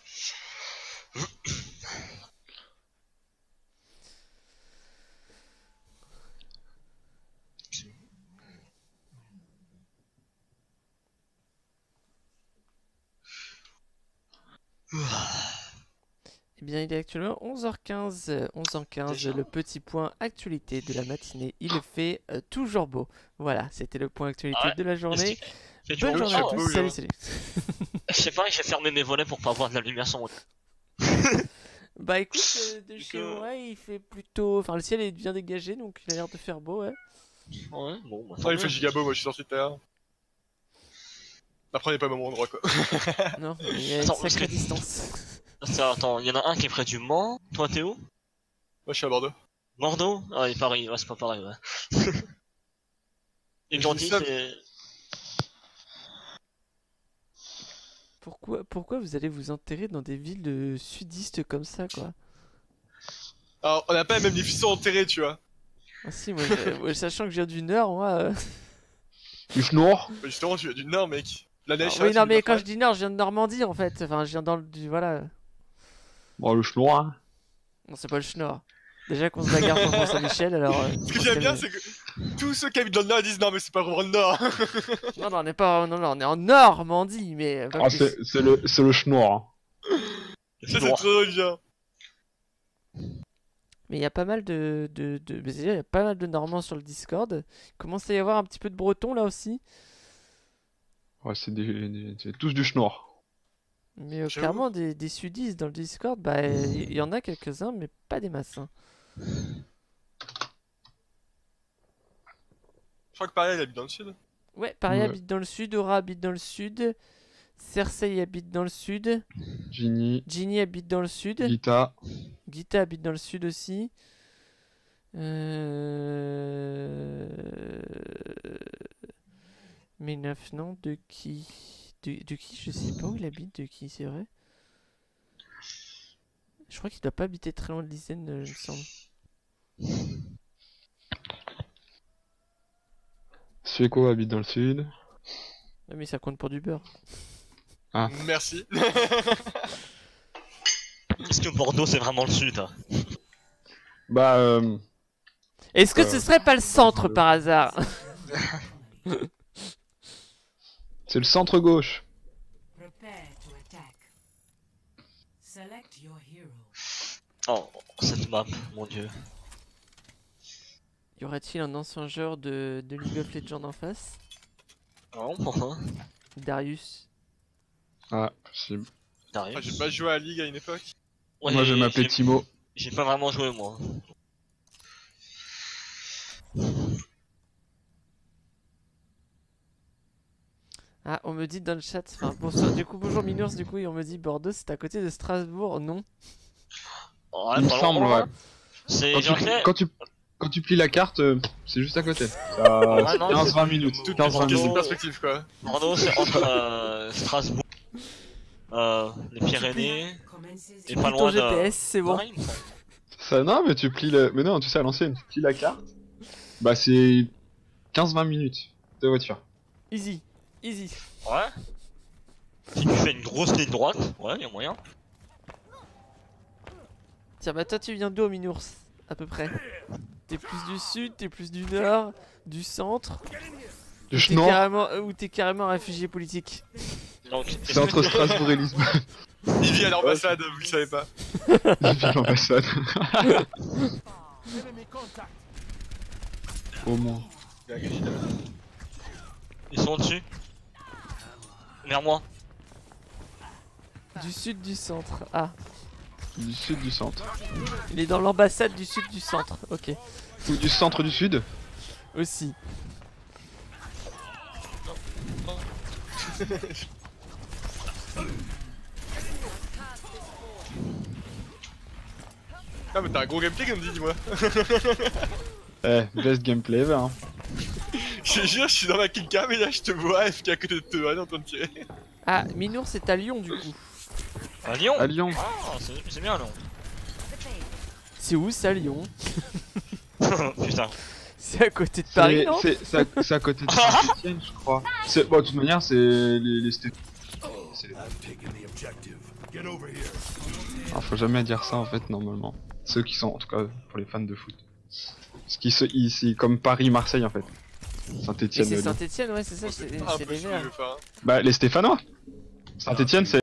S1: Eh bien, il est actuellement 11h15. 11h15,
S6: Déjà
S1: le petit point actualité de la matinée. Il fait toujours beau. Voilà, c'était le point actualité
S6: Ah ouais.
S1: de la journée.
S6: Fait du
S1: Bonne
S6: bon
S1: journée à
S6: temps,
S1: tous.
S6: hein.
S1: Salut, salut.
S6: Je sais pas, j'ai fermé mes volets pour pas avoir de la lumière sur mon.
S1: Bah écoute, de
S6: Donc,
S1: chez moi, il fait plutôt... Enfin, le ciel est bien dégagé, donc il a l'air de faire beau, ouais.
S6: Ouais, bon, bah,
S7: Oh, il fait
S6: mieux.
S7: giga beau, moi je suis sorti de terre. Après, on n'est pas au même endroit quoi.
S1: Non, il y a une
S6: Attends, parce
S1: sacrée
S6: que-
S1: distance.
S6: Attends, il y en a un qui est près du Mans. Toi, t'es où?
S7: Moi je suis à Bordeaux.
S6: Bordeaux? Ah, et Paris, ouais, c'est pas pareil, ouais. Et
S7: Je
S6: gentil,
S7: dis ça-
S6: c'est.
S1: Pourquoi vous allez vous enterrer dans des villes sudistes comme ça, quoi?
S7: Alors, on n'a pas la même définition enterrée, tu vois.
S1: Ah si, moi, moi, sachant que je viens du Nord, moi...
S2: Du schnour.
S7: Mais justement, tu viens du Nord, mec. La neige,
S1: Ah,
S7: ça
S1: oui,
S7: va,
S1: non,
S7: tu
S1: mais
S7: viens
S1: quand
S7: pas.
S1: je dis Nord, je viens de Normandie, en fait. Enfin, je viens dans le... Voilà.
S2: Bon, le schnour, hein.
S1: Non, c'est pas le Schnorr. Déjà qu'on se bagarre pour Mont-Saint-Michel, alors...
S7: Ce que j'aime bien, c'est que tous ceux qui habitent dans le Nord disent non, mais c'est pas vraiment le Nord.
S1: Non, non, on n'est pas... Non, non, on est en Normandie, mais... pas
S2: Ah,
S1: plus.
S2: c'est le schnour. Hein.
S7: Ça, c'est trop bien.
S1: Mais il y a pas mal mais déjà, il y a pas mal de Normands sur le Discord. Il commence à y avoir un petit peu de Bretons, là, aussi.
S2: Ouais, c'est c'est tous du schnour.
S1: Mais
S7: J'avoue.
S1: clairement, des sudistes dans le Discord, bah, il y en a quelques-uns, mais pas des masses. Hein.
S7: Je crois que pareil, elle habite dans le sud.
S1: Ouais, Paris
S2: Ouais.
S1: habite dans le sud, Aura habite dans le sud, Cersei habite dans le sud,
S2: Ginny,
S1: Ginny habite dans le sud,
S2: Gita.
S1: Gita habite dans le sud aussi. Mais neuf, non, de qui de qui je sais pas où il habite, de qui c'est vrai. Je crois qu'il doit pas habiter très loin de Lysen, il me semble.
S2: Sueco habite dans le sud.
S1: Ah, mais ça compte pour du beurre.
S2: Ah.
S7: Merci.
S6: Est-ce que Bordeaux c'est vraiment le sud? Hein?
S2: Bah,
S1: Est-ce que ce serait pas le centre par hasard?
S2: C'est le centre gauche.
S3: Prepare to attack. Select your hero.
S6: Oh, cette map, mon dieu.
S1: Y aura-t-il un ancien joueur de League of Legends en face?
S6: Non, pourquoi?
S1: Darius.
S2: Ah, possible.
S6: Darius.
S7: Ah, j'ai pas joué à la Ligue à une époque.
S6: Ouais,
S2: Moi je vais m'appeler Timo.
S6: J'ai pas vraiment joué moi.
S1: Ah, on me dit dans le chat, enfin bonsoir, du coup bonjour Minours, du coup, et on me dit Bordeaux c'est à côté de Strasbourg, non?
S6: Ouais,
S2: Il me
S6: pas
S2: semble,
S6: loin,
S2: ouais.
S6: hein. C'est
S2: Quand
S6: genre
S2: tu,
S6: que-
S2: quand tu plies la carte, c'est juste à côté. Ça,
S6: Ouais, non,
S2: 15-20 minutes.
S7: Tout
S2: 15-20
S7: c'est une
S2: minutes.
S7: perspective quoi.
S6: Bordeaux c'est entre Strasbourg, les Pyrénées, et pas
S1: Plie
S6: loin
S1: ton
S6: de...
S1: GPS, c'est bon.
S6: Paris, il me semble.
S2: Ça, non, mais tu plies le. Mais non, tu sais, à l'ancienne, tu plies la carte. Bah, c'est 15-20 minutes de voiture.
S1: Easy, easy.
S6: Ouais. Si tu fais une grosse ligne droite, ouais, y'a moyen.
S1: Tiens, bah toi tu viens d'où Minours? À peu près. T'es plus du sud, t'es plus du nord, du centre,
S2: Le
S1: t'es
S2: Schnorr,
S1: carrément, ou t'es carrément réfugié politique?
S6: Donc, est-ce
S2: c'est entre
S6: que-
S2: Strasbourg et Lisbonne.
S7: Il vit à l'ambassade, vous le savez pas.
S2: Il vit à l'ambassade. Au moins.
S6: Ils sont au-dessus. Vers moi.
S1: Du sud, du centre. Ah,
S2: Du sud, du centre.
S1: il est dans l'ambassade du sud, du centre. Ok,
S2: Ou du centre, du sud.
S1: aussi.
S7: Ah, mais t'as un gros gameplay comme dit, dis-moi.
S2: Eh, best gameplay ever. Hein.
S7: Je te jure, je suis dans ma killcam et là je te vois FK à côté de toi, en train de tirer.
S1: Ah, Minours c'est à Lyon du coup.
S6: À Lyon.
S2: À Lyon.
S6: Ah, c'est bien Lyon.
S1: C'est où ça, Lyon?
S6: Putain.
S1: C'est à côté de Paris, non?
S2: C'est à côté de Saint-Etienne, je crois. Bon, de toute manière, c'est les c'est les...
S8: Get over here.
S2: Alors, faut jamais dire ça en fait, normalement. Ceux qui sont, en tout cas, pour les fans de foot. Parce qu'ils ici, comme Paris, Marseille en fait.
S1: Et
S2: Saint-Etienne.
S1: c'est Saint-Etienne, ouais, c'est ça, c'est
S7: Ah,
S1: les
S7: peu
S1: Verts.
S7: je veux faire.
S2: Bah, les Stéphanois. Saint-Etienne, c'est